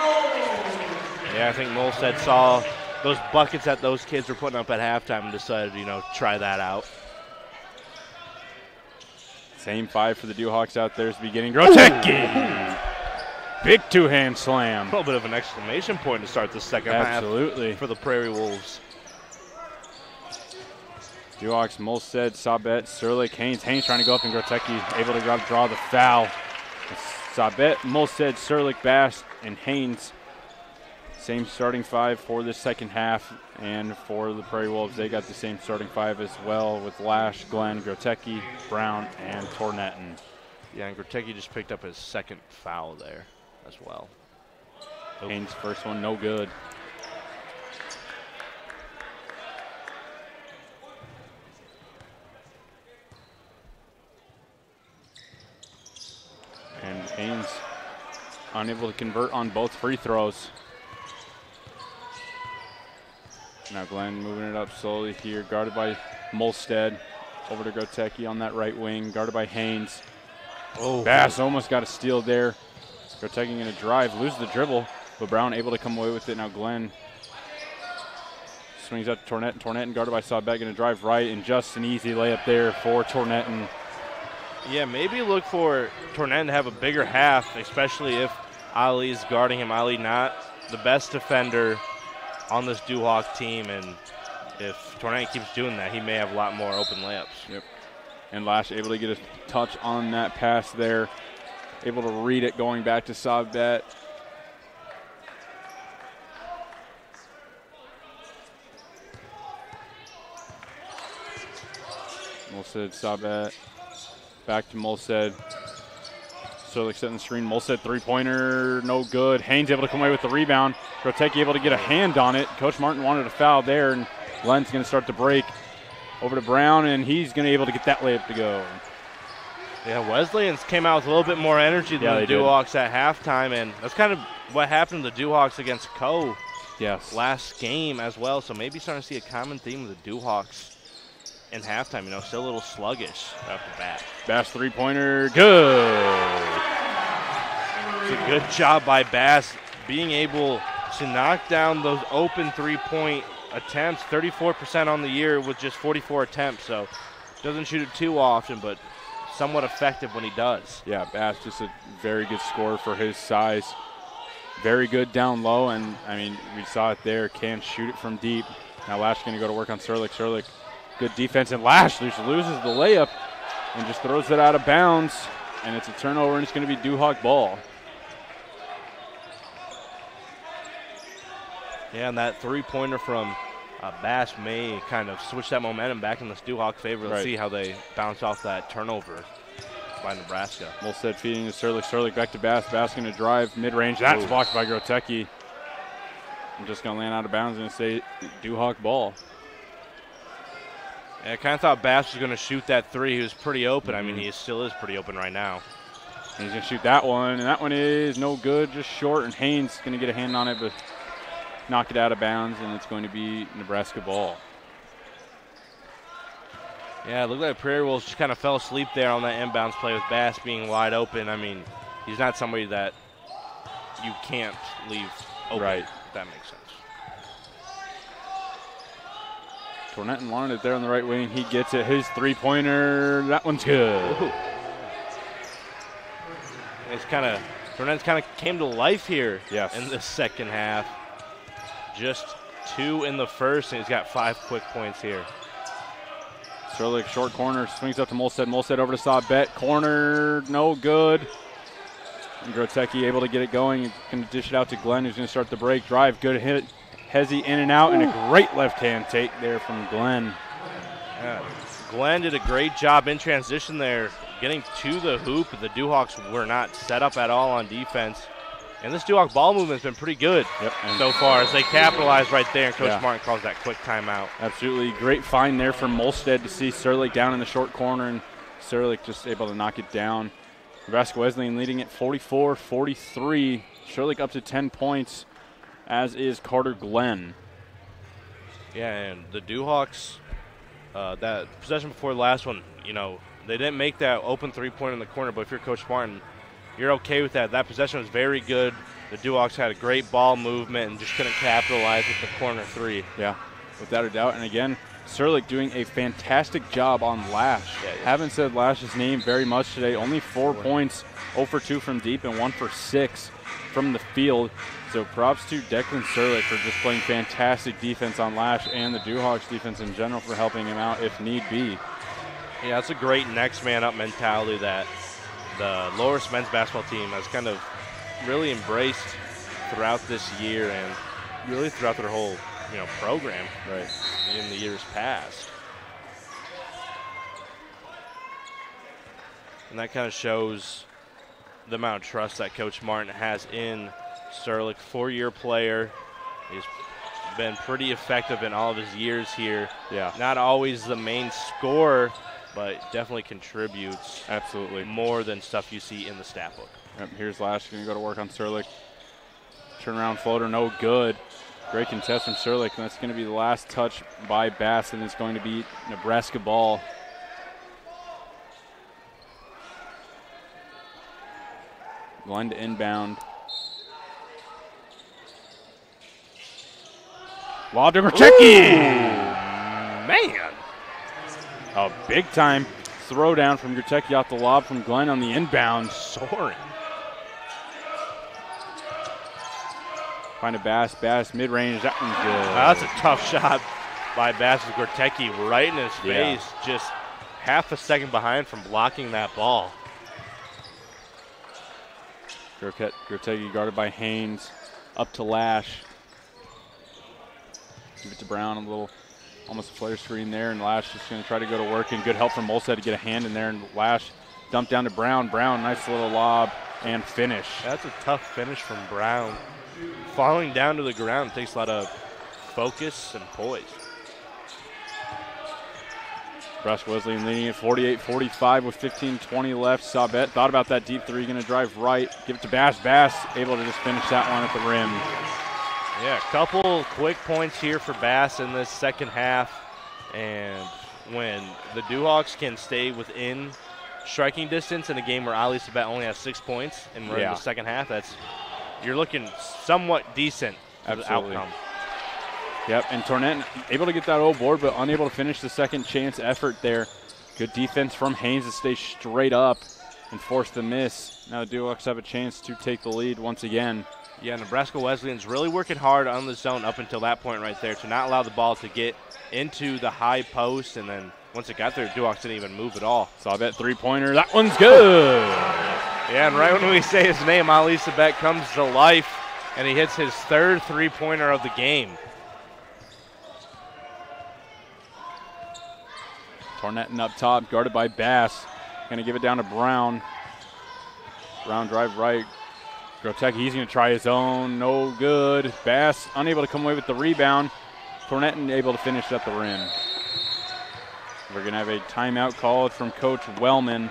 Yeah, I think Molsted saw those buckets that those kids were putting up at halftime and decided, you know, try that out. Same five for the Duhawks out there is beginning. Grotecki! Big two-hand A slam. little bit of an exclamation point to start the second Absolutely. half for the Prairie Wolves. Duhawks, Molstead, Sabet, Serlich, Haynes. Haynes trying to go up, and Grotecki able to grab, draw the foul. Sabet, Molstead, Serlich, Bass, and Haynes. Same starting five for the second half, and for the Prairie Wolves, they got the same starting five as well with Lash, Glenn, Grotecki, Brown, and Tornetten. Yeah, and Grotecki just picked up his second foul there as well. Haynes' first one, no good. And Haynes unable to convert on both free throws. Now Glenn moving it up slowly here, guarded by Molstead. Over to Grotecki on that right wing, guarded by Haynes. Oh, Bass almost got a steal there. Grotecki going to drive, lose the dribble, but Brown able to come away with it. Now Glenn swings out to Tornetten. Tornetten guarded by Sabet, going to drive right, and just an easy layup there for Tornetten. Yeah, maybe look for Tornetten to have a bigger half, especially if Ali's guarding him. Ali not the best defender on this Duhawk team, and if Tornetten keeps doing that, he may have a lot more open layups. Yep. And Lash able to get a touch on that pass there. Able to read it going back to Sabet. Molstead, Sabet. Back to Molstead. Serlich setting the screen. Molstead three-pointer, no good. Haynes able to come away with the rebound. Grotecki able to get a hand on it. Coach Martin wanted a foul there, and Glenn's going to start the break. Over to Brown, and he's going to be able to get that layup to go. Yeah, Wesleyans came out with a little bit more energy than Yeah, the they Duhawks at halftime, and that's kind of what happened to the Duhawks against Co Yes. last game as well. So maybe starting to see a common theme with the Duhawks in halftime. You know, still a little sluggish off the bat. Bass three-pointer, good. It's a good job by Bass being able to knock down those open three-point attempts. thirty-four percent on the year with just forty-four attempts, so doesn't shoot it too often, but somewhat effective when he does. Yeah, Bass just a very good scorer for his size. Very good down low, and I mean, we saw it there. Can shoot it from deep. Now Lash going to go to work on Serlich. Serlich, good defense, and Lash loses the layup and just throws it out of bounds, and it's a turnover, and it's going to be Duhawk ball. Yeah, and that three-pointer from uh, Bass may kind of switch that momentum back in this Duhawk favor. Let's Right. see how they bounce off that turnover by Nebraska. Molstead feeding to Serlich. Serlich back to Bass. Bass going to drive mid-range. That's Ooh. blocked by Grotecki. I'm just going to land out of bounds and say Duhawk ball. Yeah, I kind of thought Bass was going to shoot that three. He was pretty open. Mm-hmm. I mean, he still is pretty open right now. And he's going to shoot that one, and that one is no good, just short, and Haynes going to get a hand on it, but knock it out of bounds, and it's going to be Nebraska ball. Yeah, it looked like Prairie Wolves just kind of fell asleep there on that inbounds play with Bass being wide open. I mean, he's not somebody that you can't leave open. Right. If that makes sense. Tornetten wanted it there on the right wing. He gets it. His three-pointer, that one's good. Ooh. It's kind of, Tornetten's kind of came to life here Yes. in the second half. Just two in the first, and he's got five quick points here. Serlich, short corner, swings up to Molstead. Molstead over to Sabet. Corner, no good. And Grotecki able to get it going. He's going to dish it out to Glenn, who's going to start the break. Drive, good hit. Hezzy in and out, and a great left-hand take there from Glenn. Yeah. Glenn did a great job in transition there, getting to the hoop. The Duhawks were not set up at all on defense. And this Duhawk ball movement's been pretty good Yep, and so far as they capitalize right there, and Coach Yeah. Martin calls that quick timeout. absolutely great find there from Molstead to see Serlich down in the short corner, and Serlich just able to knock it down. Nebraska Wesleyan leading it forty-four forty-three. Serlich up to ten points, as is Carter Glenn. Yeah, and the Duhawks, uh, that possession before the last one, you know, they didn't make that open three-pointer in the corner, but if you're Coach Martin, you're okay with that. That possession was very good. The Duhawks had a great ball movement and just couldn't capitalize with the corner three. Yeah, without a doubt. And again, Serlich doing a fantastic job on Lash. Yeah, yeah. Haven't said Lash's name very much today. Only four Four. points, zero for two from deep and one for six from the field. So props to Declan Serlich for just playing fantastic defense on Lash, and the Dewhawks defense in general for helping him out if need be. Yeah, that's a great next man up mentality that the Loras men's basketball team has kind of really embraced throughout this year and really throughout their whole, you know, program Right. in the years past. And that kind of shows the amount of trust that Coach Martin has in Serlich, four-year player. He's been pretty effective in all of his years here. Yeah. Not always the main scorer, but definitely contributes Absolutely. more than stuff you see in the stat book. Yep, here's Lash going to go to work on Serlich. Turnaround floater, no good. Great contest from Serlich, and that's going to be the last touch by Bass, and it's going to be Nebraska ball. Line to inbound. Lob to Grotecki! Man! A big time throwdown from Grotecki off the lob from Glenn on the inbound. Soaring. Find a Bass, Bass mid-range, that one's good. Wow, that's a tough shot by Bass Gortecki right in his Yeah. face, just half a second behind from blocking that ball. Grotecki guarded by Haynes, up to Lash. Give it to Brown, a little, almost a flare screen there, and Lash just going to try to go to work, and good help from Molstead to get a hand in there, and Lash dumped down to Brown. Brown, nice little lob and finish. That's a tough finish from Brown. Falling down to the ground takes a lot of focus and poise. Nebraska Wesleyan leading at forty-eight forty-five with fifteen twenty left. Saubet thought about that deep three, going to drive right, give it to Bass. Bass able to just finish that one at the rim. Yeah, a couple quick points here for Bass in this second half. And when the Dewhawks can stay within striking distance in a game where Ali Saubet only has six points and we're Yeah. in the second half, that's you're looking somewhat decent for the Absolutely. outcome. Yep, and Tornett able to get that old board, but unable to finish the second chance effort there. Good defense from Haynes to stay straight up and force the miss. Now the Dewhawks have a chance to take the lead once again. Yeah, Nebraska Wesleyan's really working hard on the zone up until that point right there to not allow the ball to get into the high post, and then once it got there, Dewhawks didn't even move at all. Saubet three-pointer, that one's good. Yeah, and right when we say his name, Ali Saubet comes to life, and he hits his third three-pointer of the game. Tornetting up top, guarded by Bass. Gonna give it down to Brown. Brown drive right. Grotecki, he's gonna try his own, no good. Bass unable to come away with the rebound. Tornetting able to finish at the rim. We're gonna have a timeout called from Coach Wellman.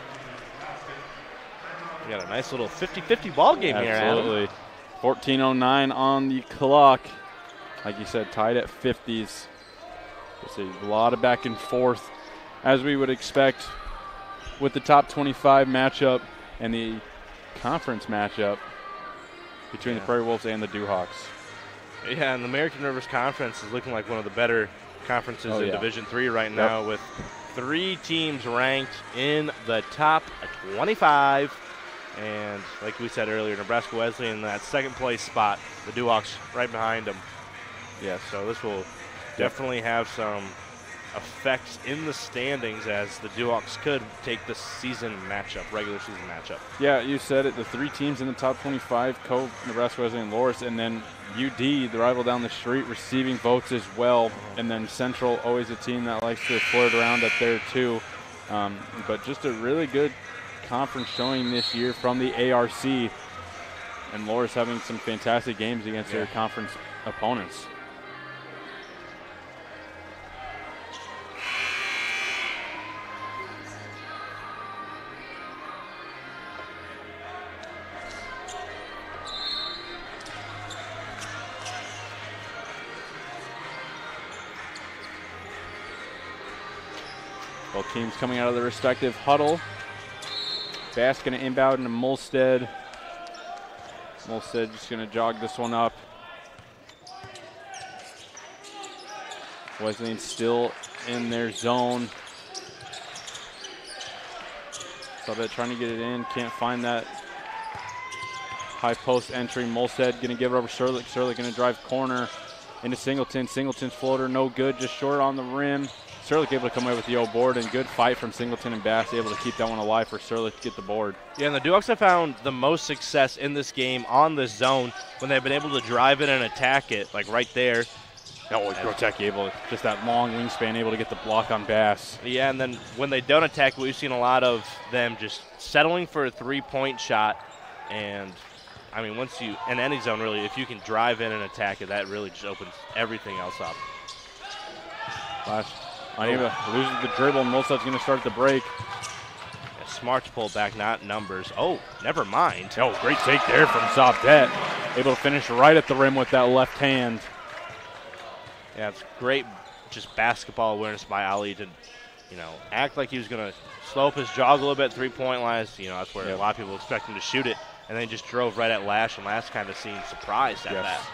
We got a nice little fifty fifty ball game here, Adam. Absolutely. fourteen oh nine on the clock. Like you said, tied at fifties. It's a lot of back and forth, as we would expect with the top twenty-five matchup and the conference matchup between Yeah. the Prairie Wolves and the Dewhawks. Yeah, and the American Rivers Conference is looking like one of the better conferences Oh, in yeah. Division three right Yep. now, with three teams ranked in the top twenty-five. And like we said earlier, Nebraska Wesleyan in that second place spot, the Dewhawks right behind them. Yeah, so this will definitely have some effects in the standings, as the Dewhawks could take the season matchup, regular season matchup. Yeah, you said it. The three teams in the top twenty-five, Co, Nebraska Wesleyan, Loras, and then U D, the rival down the street, receiving votes as well. And then Central, always a team that likes to flirt around up there too. Um, but just a really good conference showing this year from the A R C. And Loras having some fantastic games against Yeah. their conference opponents. Both teams coming out of their respective huddle. Bass going to inbound into Molstead. Molstead just going to jog this one up. Wesleyan still in their zone. Sabet trying to get it in, can't find that high post entry. Molstead gonna give it over Serlich. Serlich gonna drive corner into Singleton. Singleton's floater no good, just short on the rim. Serlich able to come away with the O board, and good fight from Singleton and Bass, able to keep that one alive for Serlich to get the board. Yeah, and the Duhawks have found the most success in this game on this zone when they've been able to drive it and attack it, like right there. Oh, Grotecki able, just that long wingspan, able to get the block on Bass. Yeah, and then when they don't attack, we've seen a lot of them just settling for a three-point shot. And, I mean, once you, in any zone really, if you can drive in and attack it, that really just opens everything else up. Flash. Unable, loses the dribble, and Molstead's going to start the break. Yeah, smart to pull back, not numbers. Oh, never mind. Oh, great take there from Sabet. Able to finish right at the rim with that left hand. Yeah, it's great just basketball awareness by Ali to, you know, act like he was going to slow up his jog a little bit, three-point lines. You know, that's where yep. a lot of people expect him to shoot it. And then he just drove right at Lash, and Lash kind of seemed surprised at yes. that.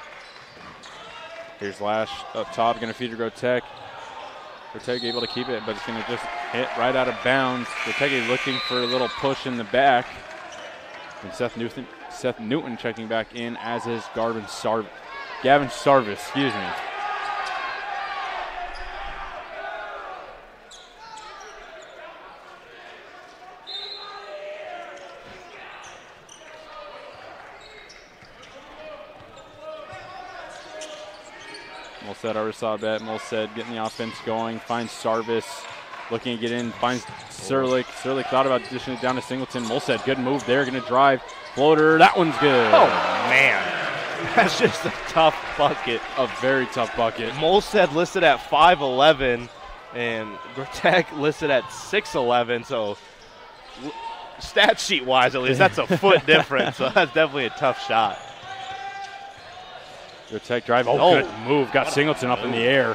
Here's Lash up top, going to feed to Grotech. Grotech able to keep it, but it's going to just hit right out of bounds. Grotech looking for a little push in the back. And Seth Newton, Seth Newton checking back in, as is Gavin Sarv Gavin Sarvis, excuse me. Molstead already saw bet. Molstead getting the offense going. Finds Sarvis. Looking to get in. Finds Serlich. Serlich thought about dishing it down to Singleton. Molstead, good move there. Going to drive. Floater. That one's good. Oh, man. That's just a tough bucket. A very tough bucket. Molstead listed at five eleven, and Grotech listed at six eleven. So, stat sheet-wise, at least, that's a foot difference. So, that's definitely a tough shot. Grotech drive. Oh, oh, good move. Got Singleton up in the air.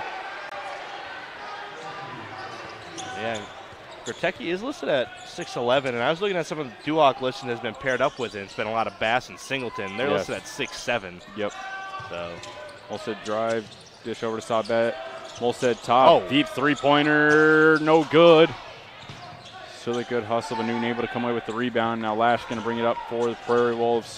Yeah, Grotecki is listed at six eleven, and I was looking at some of the Duhawk listing that's been paired up with it. It's been a lot of Bass and Singleton. They're yes. listed at six seven. Yep. So, Molstead drive, dish over to Sabet. Molstead top, oh. deep three-pointer, no good. Really good hustle, but Newton able to come away with the rebound. Now Lash going to bring it up for the Prairie Wolves.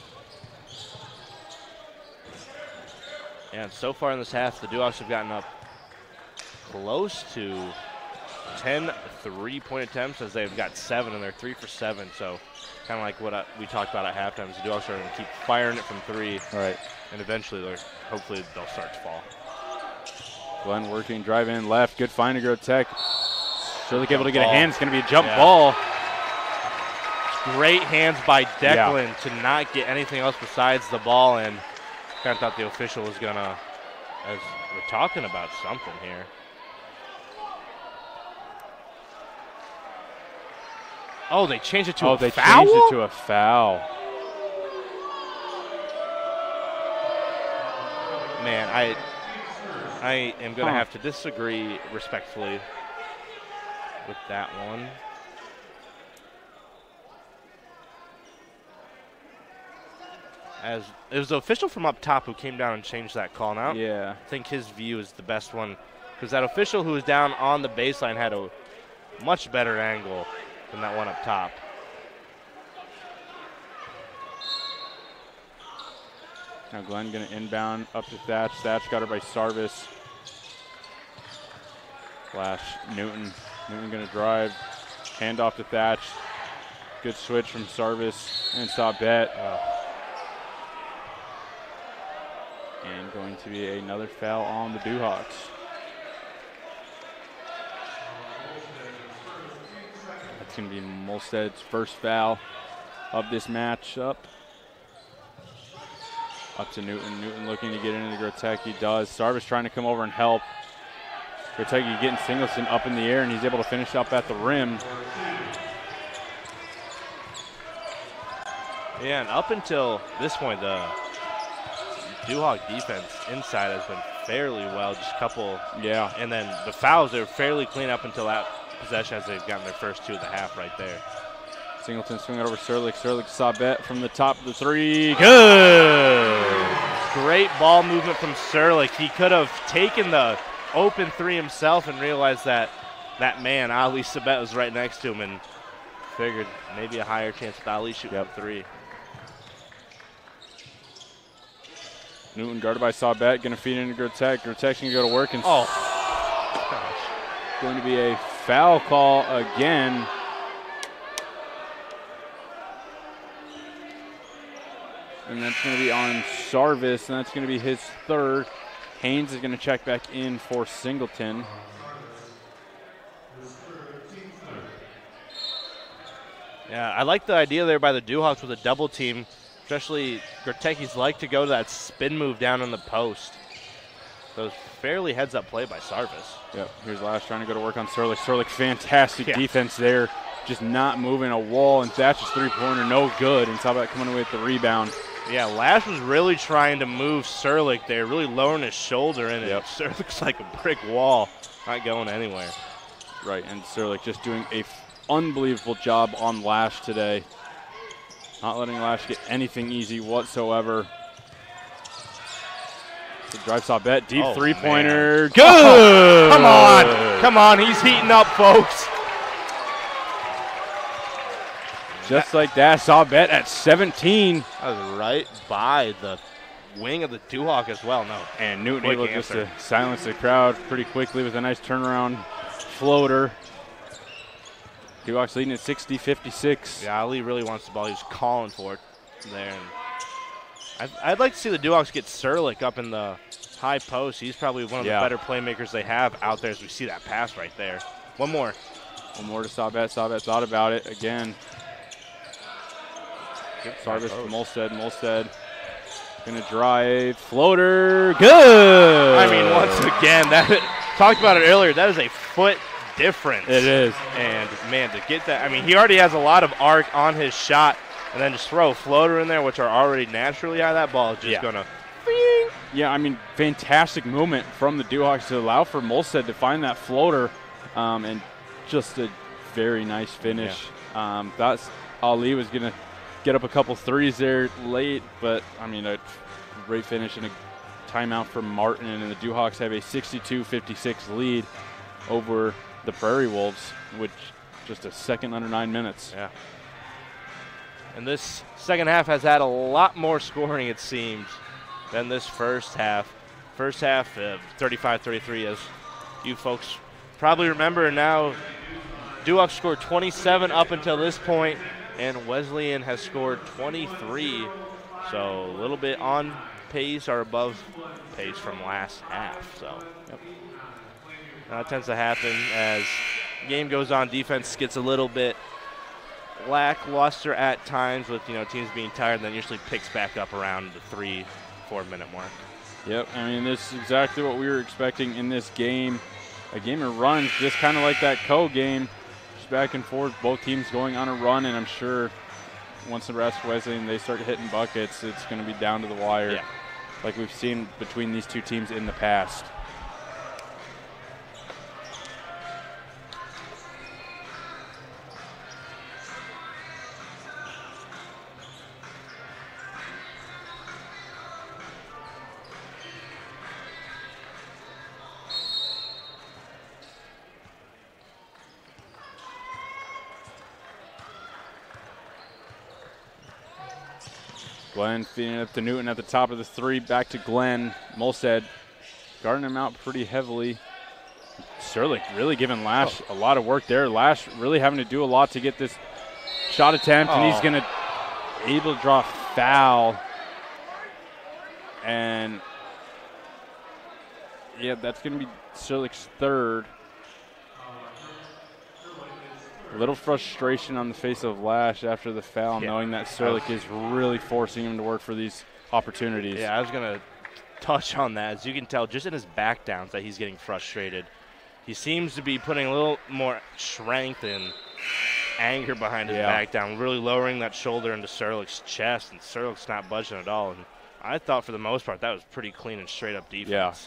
Yeah, and so far in this half, the Duhawks have gotten up close to ten three-point attempts, as they've got seven, and they're three for seven. So kind of like what I, we talked about at halftime, the Duhawks are going to keep firing it from three. Right. And eventually, they're, hopefully, they'll start to fall. Glenn working, drive in left. Good find to Grotech. Surely able to get ball. a hand. It's going to be a jump yeah. ball. Great hands by Declan yeah. to not get anything else besides the ball, and kind of thought the official was going to, as we're talking about something here. Oh, they changed it to oh, a they foul? changed it to a foul. Man, I I am going to huh. have to disagree respectfully with that one. As it was the official from up top who came down and changed that call. Now, yeah. I think his view is the best one, because that official who was down on the baseline had a much better angle than that one up top. Now Glenn going to inbound up to Thatch. Thatch got her by Sarvis. Flash Newton. Newton going to drive. Hand off to Thatch. Good switch from Sarvis and Sabet. Uh, and going to be another foul on the Duhawks. That's going to be Molstead's first foul of this matchup. Up to Newton. Newton looking to get into Grotech. He does. Sarvis trying to come over and help. Grotech getting Singleton up in the air, and he's able to finish up at the rim. Yeah, and up until this point, the Duhawk defense inside has been fairly well. Just a couple. Yeah. And then the fouls are fairly clean up until that possession, as they've gotten their first two of the half right there. Singleton swinging over Serlich. Serlich Sabet from the top of the three. Good. Great ball movement from Serlich. He could have taken the open three himself and realized that that man, Ali Sabet, was right next to him and figured maybe a higher chance with Ali shooting Yep. three. Newton guarded by Sabet, going to feed into Gertek. Gertek's going to go to work and Oh, going to be a foul call again. And that's going to be on Sarvis, and that's going to be his third. Haynes is going to check back in for Singleton. yeah, I like the idea there by the Duhawks with a double team, especially Gerteki's like to go to that spin move down on the post. So fairly heads-up play by Sarvis. Yep, here's Lash trying to go to work on Serlich. Serlich, fantastic Yeah. defense there, just not moving a wall, and Thatcher's three-pointer no good, and Talbot coming away with the rebound. Yeah, Lash was really trying to move Serlich there, really lowering his shoulder in it. Yep. Serlich's like a brick wall, not going anywhere. Right, and Serlich just doing a f- unbelievable job on Lash today. Not letting Lash get anything easy whatsoever. The drive saw bet, deep Oh, three-pointer, man. good! Come on, come on, he's heating up, folks. Just like that, saw bet at seventeen. That was right by the wing of the Duhawk as well. No, And Newton Quick able just answer. to silence the crowd pretty quickly with a nice turnaround floater. Duhawks leading at sixty fifty-six. yeah, Ali really wants the ball. He was calling for it there. And I'd, I'd like to see the Duhawks get Serlich up in the high post. He's probably one of Yeah. the better playmakers they have out there as we see that pass right there. One more. One more to Sabet. Sabet thought about it again. Sarvis from Molstead. Molstead gonna drive. Floater. Good. I mean, once again, that talked about it earlier. That is a foot difference. It is. And, man, to get that, I mean, he already has a lot of arc on his shot, and then just throw a floater in there, which are already naturally high. That ball is just Yeah. going to Yeah, I mean, fantastic movement from the Duhawks to allow for Molstead to find that floater, um, and just a very nice finish. Um, that's Ali was gonna get up a couple threes there late, but I mean, a great finish and a timeout from Martin, and the Duhawks have a sixty-two fifty-six lead over the Prairie Wolves, which just a second under nine minutes. Yeah. And this second half has had a lot more scoring, it seems, than this first half. First half, uh, thirty-five thirty-three, as you folks probably remember. Now, Duhawks scored twenty-seven up until this point, and Wesleyan has scored twenty-three. So a little bit on pace or above pace from last half. So yep. That tends to happen as game goes on. Defense gets a little bit lackluster at times with, you know, teams being tired, and then usually picks back up around the three, four minute mark. Yep, I mean, this is exactly what we were expecting in this game. A game of runs, just kind of like that Co game, just back and forth, both teams going on a run, and I'm sure once Nebraska Wesleyan, they start hitting buckets, it's going to be down to the wire, Yeah. like we've seen between these two teams in the past. Glenn feeding it up to Newton at the top of the three. Back to Glenn. Molstead guarding him out pretty heavily. Serlich really giving Lash Oh. a lot of work there. Lash really having to do a lot to get this shot attempt, and he's Oh. going to able to draw a foul. And, yeah, that's going to be Serlich's third. A little frustration on the face of Lash after the foul, Yeah. knowing that Serlich is really forcing him to work for these opportunities. Yeah, I was going to touch on that. As you can tell, just in his back downs that he's getting frustrated. He seems to be putting a little more strength and anger behind his Yeah. back down, really lowering that shoulder into Serlich's chest, and Serlich's not budging at all. And I thought for the most part that was pretty clean and straight up defense.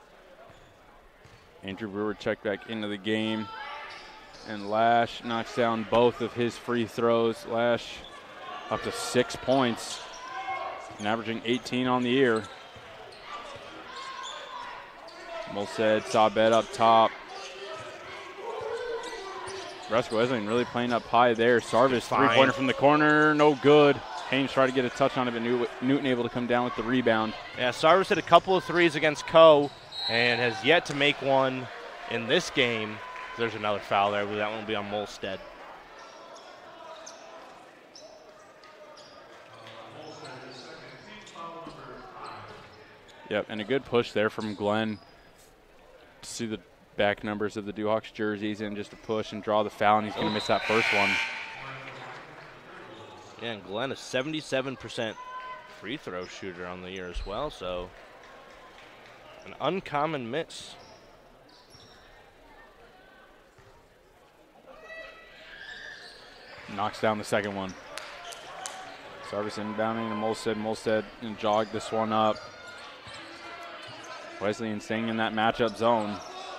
Andrew Brewer checked back into the game, and Lash knocks down both of his free throws. Lash up to six points and averaging eighteen on the year. Molstead, Sabet up top. Nebraska Wesleyan really playing up high there. Sarvis, three-pointer from the corner, no good. Haynes tried to get a touch on it, but Newton able to come down with the rebound. Yeah, Sarvis hit a couple of threes against Co and has yet to make one in this game. There's another foul there, but that one will be on Molstead. Yep, and a good push there from Glenn to see the back numbers of the Duhawks jerseys and just a push and draw the foul, and he's going to miss that first one. Yeah, and Glenn is seventy-seven percent free throw shooter on the year as well, so an uncommon miss. Knocks down the second one. Sarvis inbounding to Molstead. Molstead and jog this one up. Wesleyan staying in that matchup zone.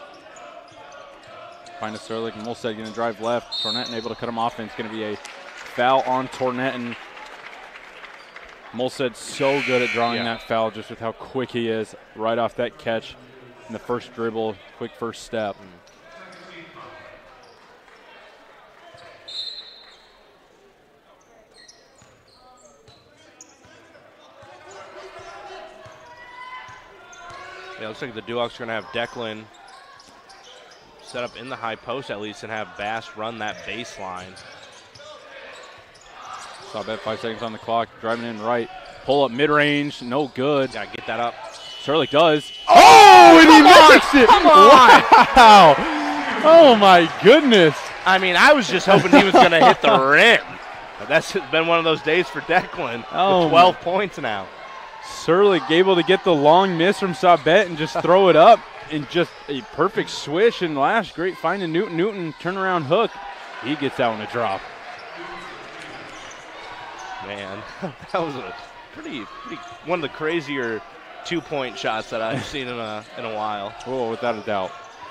Find a Sterling. Molstead going to drive left. Tornetton able to cut him off, and it's going to be a foul on Tornetton. Molstead's so good at drawing yeah. that foul just with how quick he is right off that catch in the first dribble, quick first step. Mm. Yeah, looks like the Duhawks are going to have Declan set up in the high post at least and have Bass run that baseline. Saw bet five seconds on the clock, driving in right. Pull up mid-range, no good. Got to get that up. Surely does. Oh, and he makes it. Come on. Wow. Oh, my goodness. I mean, I was just hoping he was going to hit the rim. But that's been one of those days for Declan. Oh, with twelve points now. Surlick able to get the long miss from Sabet and just throw it up in just a perfect swish. And last great find in Newton. Newton turnaround hook. He gets that one to drop. Man, that was a pretty, pretty one of the crazier two-point shots that I've seen in a in a while. Oh, without a doubt.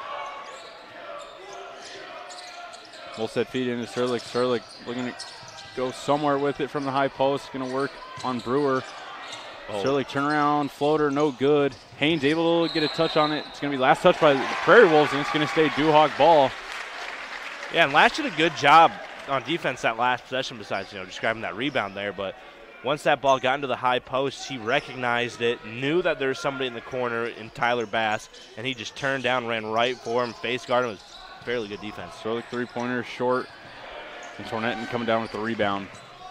Molstead feed into Surlick. Surlick looking to go somewhere with it from the high post. Going to work on Brewer. Oh. Surlick turnaround, floater, no good. Haynes able to get a touch on it. It's going to be last touch by the Prairie Wolves, and it's going to stay Duhawk ball. Yeah, and Lash did a good job on defense that last possession besides, you know, just grabbing that rebound there. But once that ball got into the high post, he recognized it, knew that there was somebody in the corner in Tyler Bass, and he just turned down, ran right for him, face guarded. It was fairly good defense. Surlick three-pointer short, and Tornetton coming down with the rebound.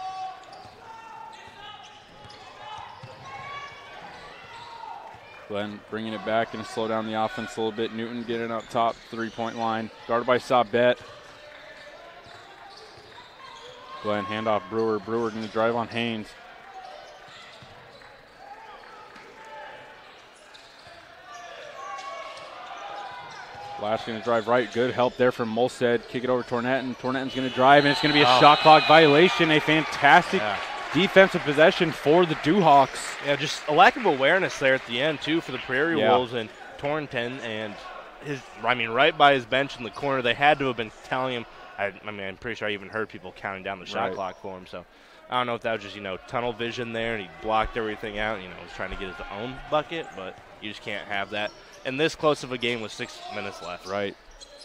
Glenn bringing it back, going to slow down the offense a little bit. Newton getting up top, three-point line. Guarded by Sabet. Glenn, handoff Brewer. Brewer going to drive on Haynes. Lash going to drive right. Good help there from Molstead. Kick it over to Tornetton. Tornetton's going to drive, and it's going to be a oh. shot clock violation. A fantastic yeah. defensive possession for the Duhawks. Yeah, just a lack of awareness there at the end, too, for the Prairie yeah. Wolves and Torrington. And his, I mean, right by his bench in the corner, they had to have been telling him. I, I mean, I'm pretty sure I even heard people counting down the shot right. clock for him. So I don't know if that was just, you know, tunnel vision there, and he blocked everything out. You know, was trying to get his own bucket, but you just can't have that in this close of a game with six minutes left. Right.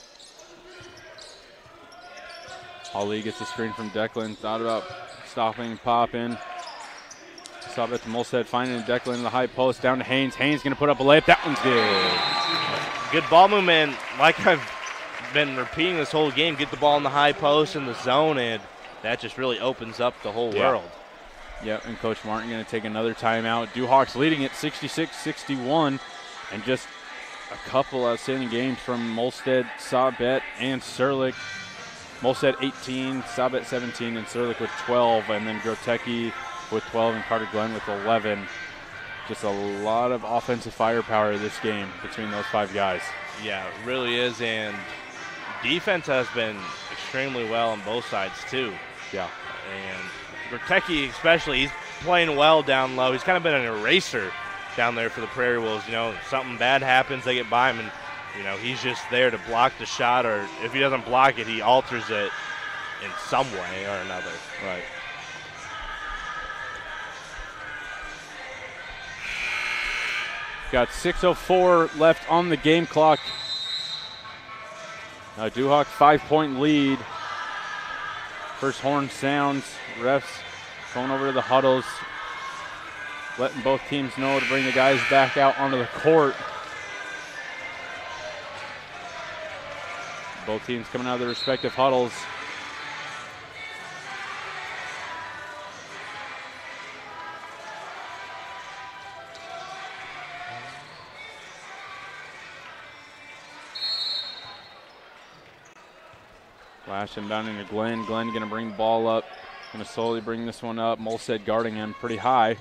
Ali gets the screen from Declan. Thought about stopping, popping. Stop it to Molstead, finding Declan in the high post. Down to Haynes. Haynes going to put up a layup. That one's good. Good ball movement. Like I've been repeating this whole game, get the ball in the high post in the zone, and that just really opens up the whole yeah. world. Yep, and Coach Martin going to take another timeout. Duhawks leading at sixty-six sixty-one, and just a couple outstanding games from Molstead, Sabet, and Surlick. Molstead eighteen, Sabet seventeen, and Surlick with twelve, and then Grotecki with twelve and Carter Glenn with eleven. Just a lot of offensive firepower this game between those five guys. Yeah, it really is, and defense has been extremely well on both sides too. Yeah. And Grotecki especially, he's playing well down low. He's kind of been an eraser down there for the Prairie Wolves. You know, something bad happens, they get by him, and, you know, he's just there to block the shot, or if he doesn't block it, he alters it in some way or another. Right. Got six oh four left on the game clock. Uh, Duhawk five-point lead. First horn sounds. Refs going over to the huddles, letting both teams know to bring the guys back out onto the court. Both teams coming out of their respective huddles. Flash him down into Glenn. Glenn going to bring the ball up. Going to slowly bring this one up. Molstead guarding him pretty high.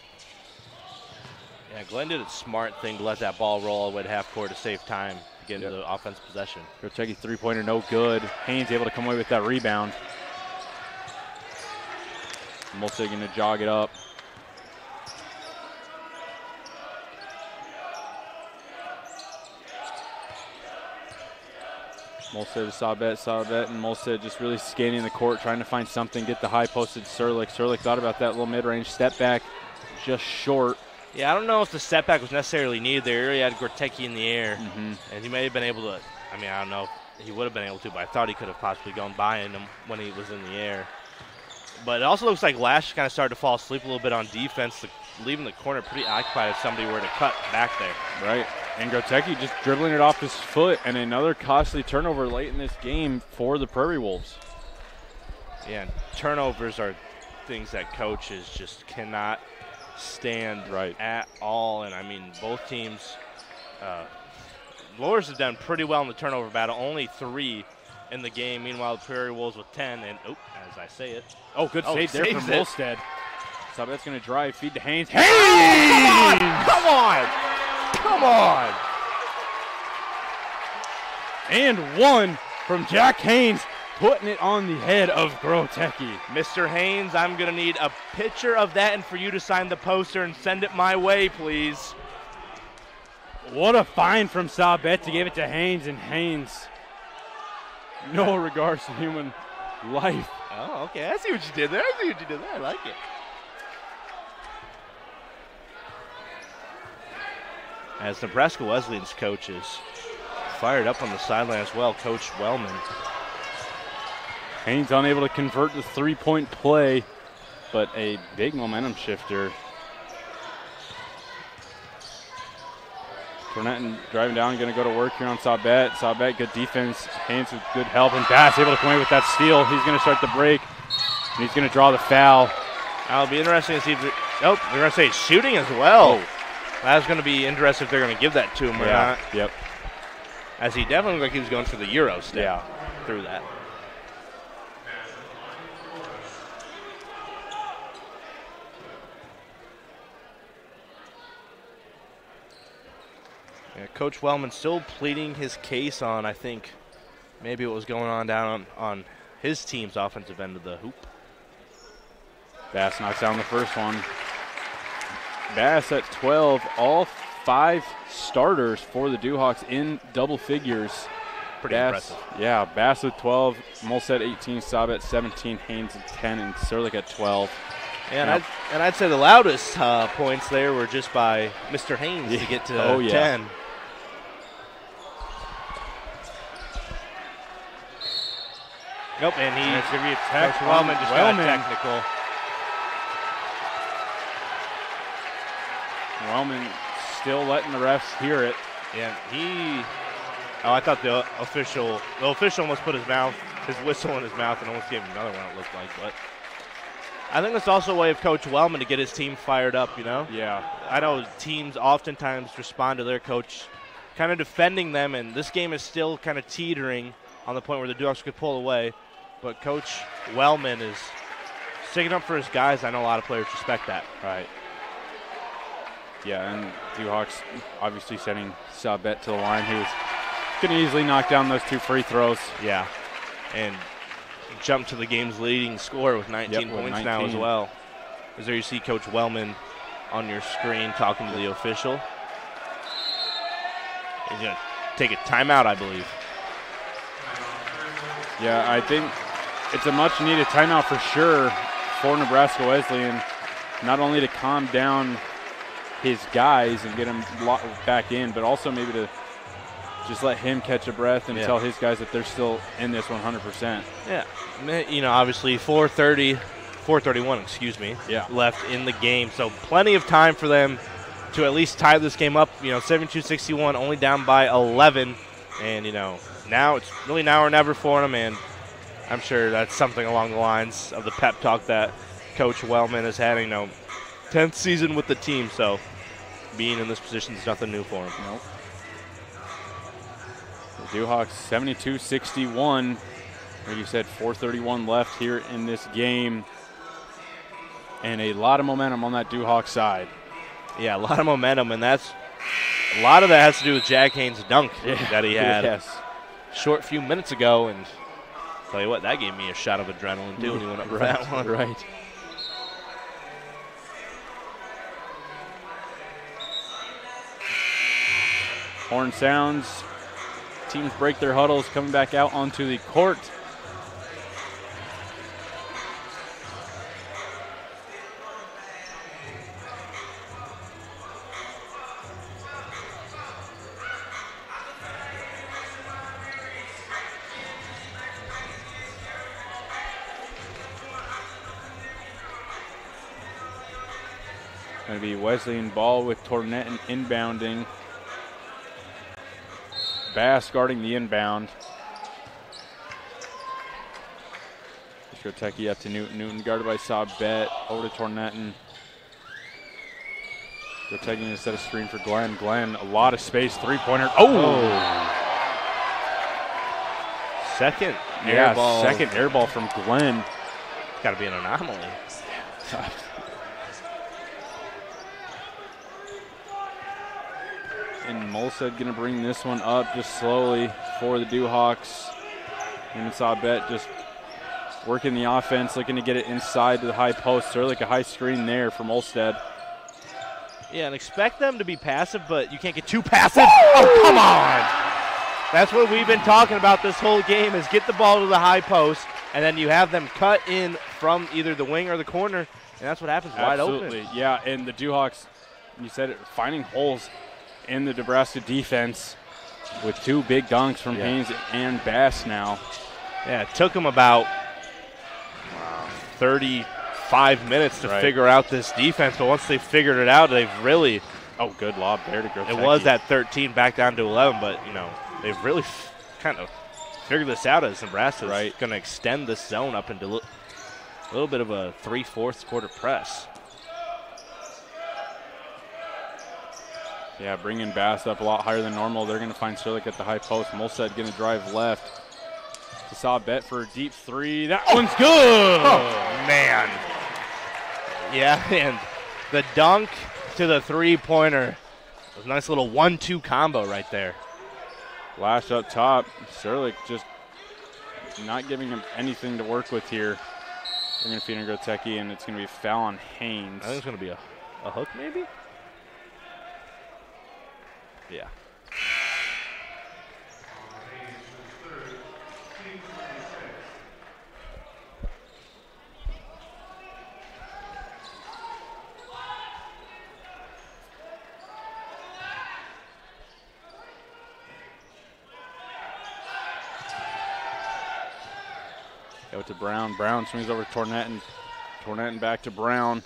Yeah, Glenn did a smart thing to let that ball roll all the way to half court to save time to get Yep. into the offense possession. Grotecki three-pointer no good. Haynes able to come away with that rebound. Molstead going to jog it up. Molstead to Saubet, Saubet, and Molstead just really scanning the court, trying to find something, get the high posted Serlich. Serlich thought about that little mid-range step back, just short. Yeah, I don't know if the step back was necessarily needed there. He already had Grotecki in the air, Mm-hmm. and he may have been able to, I mean, I don't know if he would have been able to, but I thought he could have possibly gone by him when he was in the air. But it also looks like Lash kind of started to fall asleep a little bit on defense, the, leaving the corner pretty occupied if somebody were to cut back there. Right, and Grotecki just dribbling it off his foot, and another costly turnover late in this game for the Prairie Wolves. Yeah, turnovers are things that coaches just cannot stand Right. at all. And I mean, both teams, uh, Loras has done pretty well in the turnover battle, only three in the game. Meanwhile, the Prairie Wolves with ten. And oh, as I say it, Oh, good Oh, save there saves from it. Molstead. Saubet's going to drive, feed to Haynes. come Haynes! on, come on, come on! And one from Jack Haynes, putting it on the head of Grotecki. Mister Haynes, I'm gonna need a picture of that, and for you to sign the poster and send it my way, please. What a find from Saubet to give it to Haynes, and Haynes, no regards to human life. Oh, okay. I see what you did there. I see what you did there. I like it. As Nebraska Wesleyan's coach is fired up on the sideline as well, Coach Wellman. Haynes unable to convert the three-point play, but a big momentum shifter. Cornetton driving down, going to go to work here on Saubet. Saubet, good defense. Haynes with good help, and Bass able to come away with that steal. He's going to start the break, and he's going to draw the foul. That'll be interesting to see if they're, oh, they're going to say shooting as well. Oh. That's going to be interesting if they're going to give that to him or Yeah. not. Yep. As he definitely looked like he was going for the Euro step Yeah. through that. Yeah, Coach Wellman still pleading his case on, I think, maybe what was going on down on, on his team's offensive end of the hoop. Bass knocks down the first one. Bass at twelve, all five starters for the Duhawks in double figures. Pretty Bass, impressive. Yeah, Bass with twelve, Molstead eighteen, Saubet seventeen, Haynes at ten, and Serlich at twelve. And, Yep. I'd, and I'd say the loudest uh, points there were just by Mister Haynes to get to Oh, yeah. ten. Nope, and he, And it's going to be a Coach tech on Wellman just Wellman. got a technical. Wellman still letting the refs hear it. Yeah, he. Oh, I thought the official, the official almost put his mouth, his whistle in his mouth, and almost gave him another one. It looked like, but I think that's also a way of Coach Wellman to get his team fired up. You know, Yeah. I know teams oftentimes respond to their coach, kind of defending them, and this game is still kind of teetering on the point where the Duhawks could pull away. But Coach Wellman is sticking up for his guys. I know a lot of players respect that. Right. Yeah, and Duhawks obviously sending Saubet to the line. He was going to easily knock down those two free throws. Yeah, and jump to the game's leading scorer with nineteen Yep, with points now as nineteen. well. As there you see Coach Wellman on your screen talking to the official. He's going to take a timeout, I believe. Yeah, I think it's a much needed timeout for sure for Nebraska Wesleyan, not only to calm down his guys and get them back in, but also maybe to just let him catch a breath and yeah. tell his guys that they're still in this one hundred percent. Yeah, you know, obviously four thirty, four thirty-one, excuse me, yeah. left in the game. So plenty of time for them to at least tie this game up. You know, seventy-two sixty-one, only down by eleven. And, you know, now it's really now or never for them. And I'm sure that's something along the lines of the pep talk that Coach Wellman has had, you know, tenth season with the team. So being in this position is nothing new for him. Nope. The Duhawks seventy-two sixty-one. Like you said, four thirty-one left here in this game. And a lot of momentum on that Duhawk side. Yeah, a lot of momentum, and that's a lot of that has to do with Jack Haynes' dunk yeah. that he had yes. a short few minutes ago. And tell you what, that gave me a shot of adrenaline too when he went up for right, that one. Right. Horn sounds. Teams break their huddles, coming back out onto the court. Going to be Wesleyan ball with Tornetton inbounding. Bass guarding the inbound. Techie up to Newton. Newton guarded by Saubet. Over to Tornetton. Techie to set a screen for Glenn. Glenn, a lot of space. Three-pointer. Oh! oh. Second yeah, air ball. Second air ball from Glenn. It's got to be an anomaly. And Molstead going to bring this one up just slowly for the Duhawks. And Saubet just working the offense, looking to get it inside to the high post. Sort of like a high screen there for Molstead. Yeah, and expect them to be passive, but you can't get too passive. Oh, come on. That's what we've been talking about this whole game is get the ball to the high post, and then you have them cut in from either the wing or the corner, and that's what happens wide Absolutely. open. Yeah, and the Duhawks, you said it, finding holes in the Nebraska defense with two big dunks from yeah. Haynes and Bass now. Yeah, it took them about wow, thirty-five minutes to right. figure out this defense, but once they figured it out, they've really – oh, good lob there to Grotecki. It was at thirteen back down to eleven, but, you know, they've really f- kind of figured this out as Nebraska's right. going to extend this zone up into a little bit of a three-fourths quarter press. Yeah, bringing Bass up a lot higher than normal. They're going to find Sterling at the high post. Molstead going to drive left. To Saubet for a deep three. That one's good. Oh, man. Yeah, and the dunk to the three-pointer was a nice little one two combo right there. Lash up top. Sterling just not giving him anything to work with here. They're going to feed in Grotecki, and it's going to be a foul on Haynes. I think it's going to be a, a hook maybe? Yeah. Go to Brown. Brown swings over to Tornetton. Tornetton back to Brown.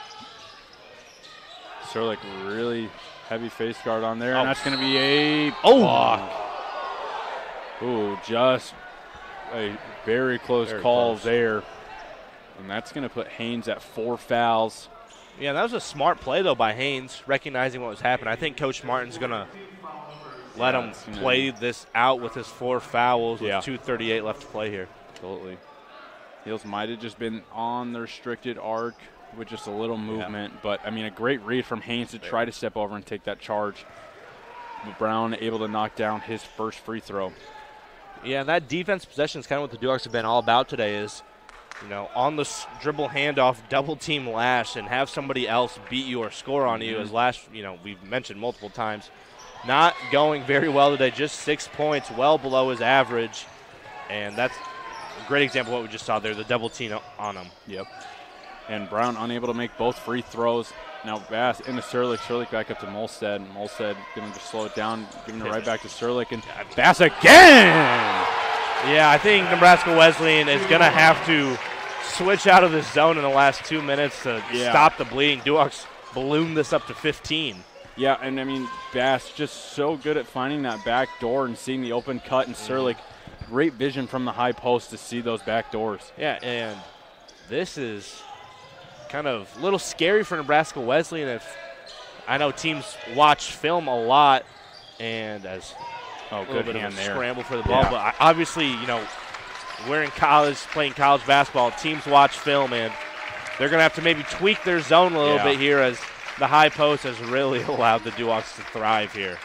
Sterling really heavy face guard on there, oh. and that's going to be a oh. block. Ooh, just a very close very call close. there. And that's going to put Haynes at four fouls. Yeah, that was a smart play, though, by Haynes, recognizing what was happening. I think Coach Martin's going to let yeah, him play know. this out with his four fouls with yeah. two thirty-eight left to play here. Absolutely. Heels might have just been on the restricted arc with just a little movement. Yeah. But, I mean, a great read from Haynes to try to step over and take that charge. But Brown able to knock down his first free throw. Yeah, and that defense possession is kind of what the Duhawks have been all about today is, you know, on the dribble handoff, double team lash, and have somebody else beat you or score on you. Mm-hmm. As last, you know, we've mentioned multiple times, not going very well today. Just six points, well below his average, and that's a great example of what we just saw there. The double team on him. Yep. And Brown unable to make both free throws Now Bass into Serlich. Serlich back up to Molstead. Molstead going to just slow it down, giving it right back to Serlich. And Bass again! Yeah, I think Nebraska Wesleyan is going to have to switch out of this zone in the last two minutes to yeah. stop the bleeding. Duhawks balloon this up to fifteen. Yeah, and I mean, Bass just so good at finding that back door and seeing the open cut, and Serlich, great vision from the high post to see those back doors. Yeah, and this is kind of a little scary for Nebraska Wesleyan. If I know teams watch film a lot, and as oh, a little good bit hand of a there. scramble for the ball, Yeah. but I, obviously, you know, we're in college, playing college basketball. Teams watch film, and they're going to have to maybe tweak their zone a little yeah. bit here, as the high post has really allowed the Duhawks to thrive here.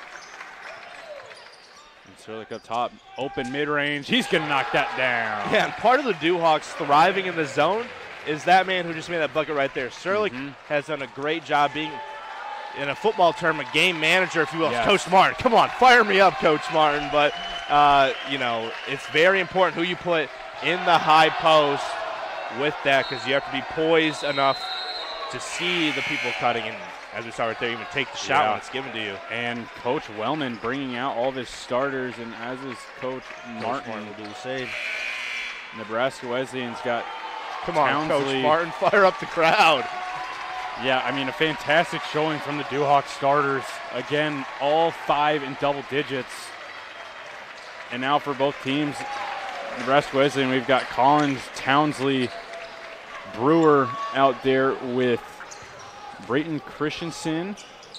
And Serlich up top, open mid-range. He's going to knock that down. Yeah, and part of the Duhawks thriving in the zone is that man who just made that bucket right there. Serlich mm-hmm. has done a great job being, in a football term, a game manager, if you will. Yes. Coach Martin, come on, fire me up, Coach Martin. But, uh, you know, it's very important who you put in the high post with that, because you have to be poised enough to see the people cutting, and as we saw right there, even take the shot yeah. when it's given to you. And Coach Wellman bringing out all of his starters, and as is Coach Martin. Coach Martin will do the same. Nebraska Wesleyan's got Come on, Townsley. Coach Martin, fire up the crowd. Yeah, I mean, a fantastic showing from the Duhawks starters. Again, all five in double digits. And now for both teams, Nebraska Wesleyan, we've got Collins, Townsley, Brewer out there with Brayton Christensen.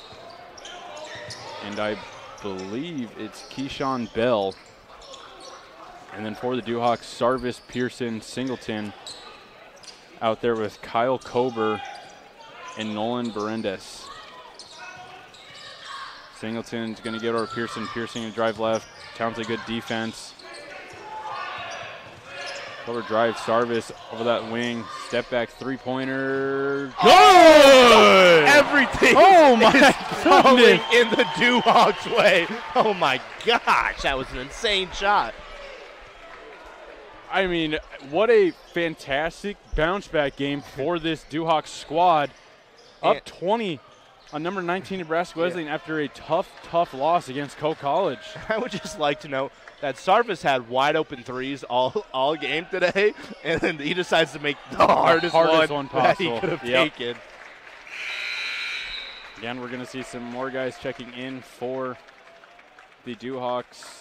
And I believe it's Keyshawn Bell. And then for the Duhawks, Sarvis, Pearson, Singleton out there with Kyle Kober and Nolan Berendes. Singleton's going to get over Pearson. Pearson going to drive left. Townsley, good defense. Kober drives Sarvis over that wing. Step back three-pointer. Good! Everything oh my is falling goodness. in the Duhawks' way. Oh my gosh, that was an insane shot. I mean, what a fantastic bounce-back game for this Duhawks squad. Up And twenty on number nineteen Nebraska Wesleyan yeah. after a tough, tough loss against Coe College. I would just like to know that Sarvis had wide open threes all all game today, and then he decides to make the hardest, hardest one, one possible. that he could have Yep. taken. Again, we're going to see some more guys checking in for the Duhawks.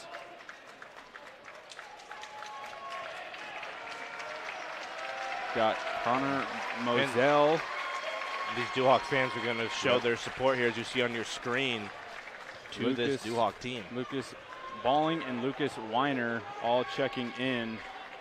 Got Connor Moselle. These Duhawk fans are going to show yep. their support here, as you see on your screen, to Lucas, this Duhawk team. Lucas Balling and Lucas Weiner all checking in.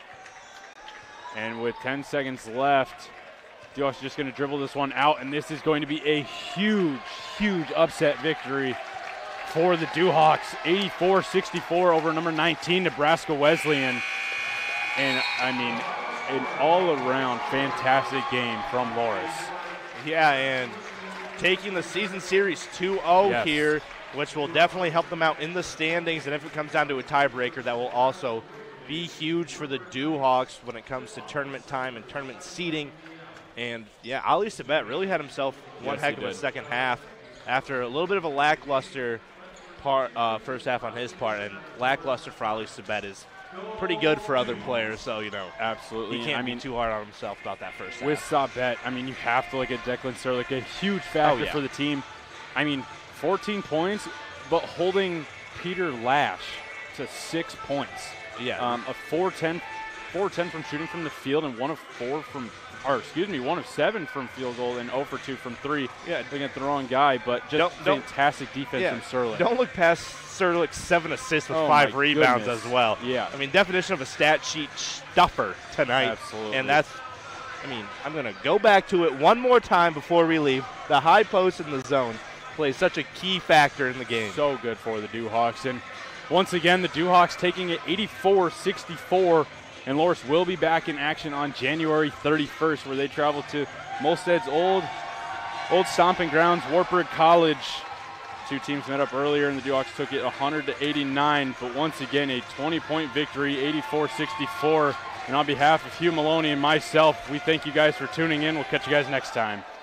And with ten seconds left, Duhawks just going to dribble this one out, and this is going to be a huge, huge upset victory for the Duhawks. eighty-four sixty-four over number nineteen Nebraska Wesleyan. And, I mean, an all-around fantastic game from Loras. Yeah, and taking the season series two oh yes. here, which will definitely help them out in the standings. And if it comes down to a tiebreaker, that will also be huge for the Duhawks when it comes to tournament time and tournament seeding. And, yeah, Ali Sabet really had himself one yes, heck of a second half after a little bit of a lackluster part, uh, first half on his part. And lackluster for Ali Sabet is pretty good for other players, so, you know. Absolutely. He can't I be mean, too hard on himself about that first half. With Sabet, I mean, you have to look at Declan Serlich, a huge factor oh, yeah. for the team. I mean, fourteen points, but holding Peter Lash to six points. Yeah. Um, a four ten, four ten from shooting from the field, and one of four from, or excuse me, one of seven from field goal, and zero for two from three. Yeah, looking at the wrong guy, but just don't, fantastic don't, defense yeah, from Serlich. Don't look past Serlich's seven assists with oh five rebounds goodness. as well. Yeah. I mean, definition of a stat sheet stuffer tonight. Absolutely. And that's, I mean, I'm going to go back to it one more time before we leave. The high post in the zone plays such a key factor in the game. So good for the Duhawks. And once again, the Duhawks taking it eighty-four sixty-four. And Loras will be back in action on January thirty-first, where they travel to Molstead's old, old stomping grounds, Wartburg College. Two teams met up earlier, and the Duhawks took it one hundred to eighty-nine. But once again, a twenty-point victory, eighty-four sixty-four. And on behalf of Hugh Maloney and myself, we thank you guys for tuning in. We'll catch you guys next time.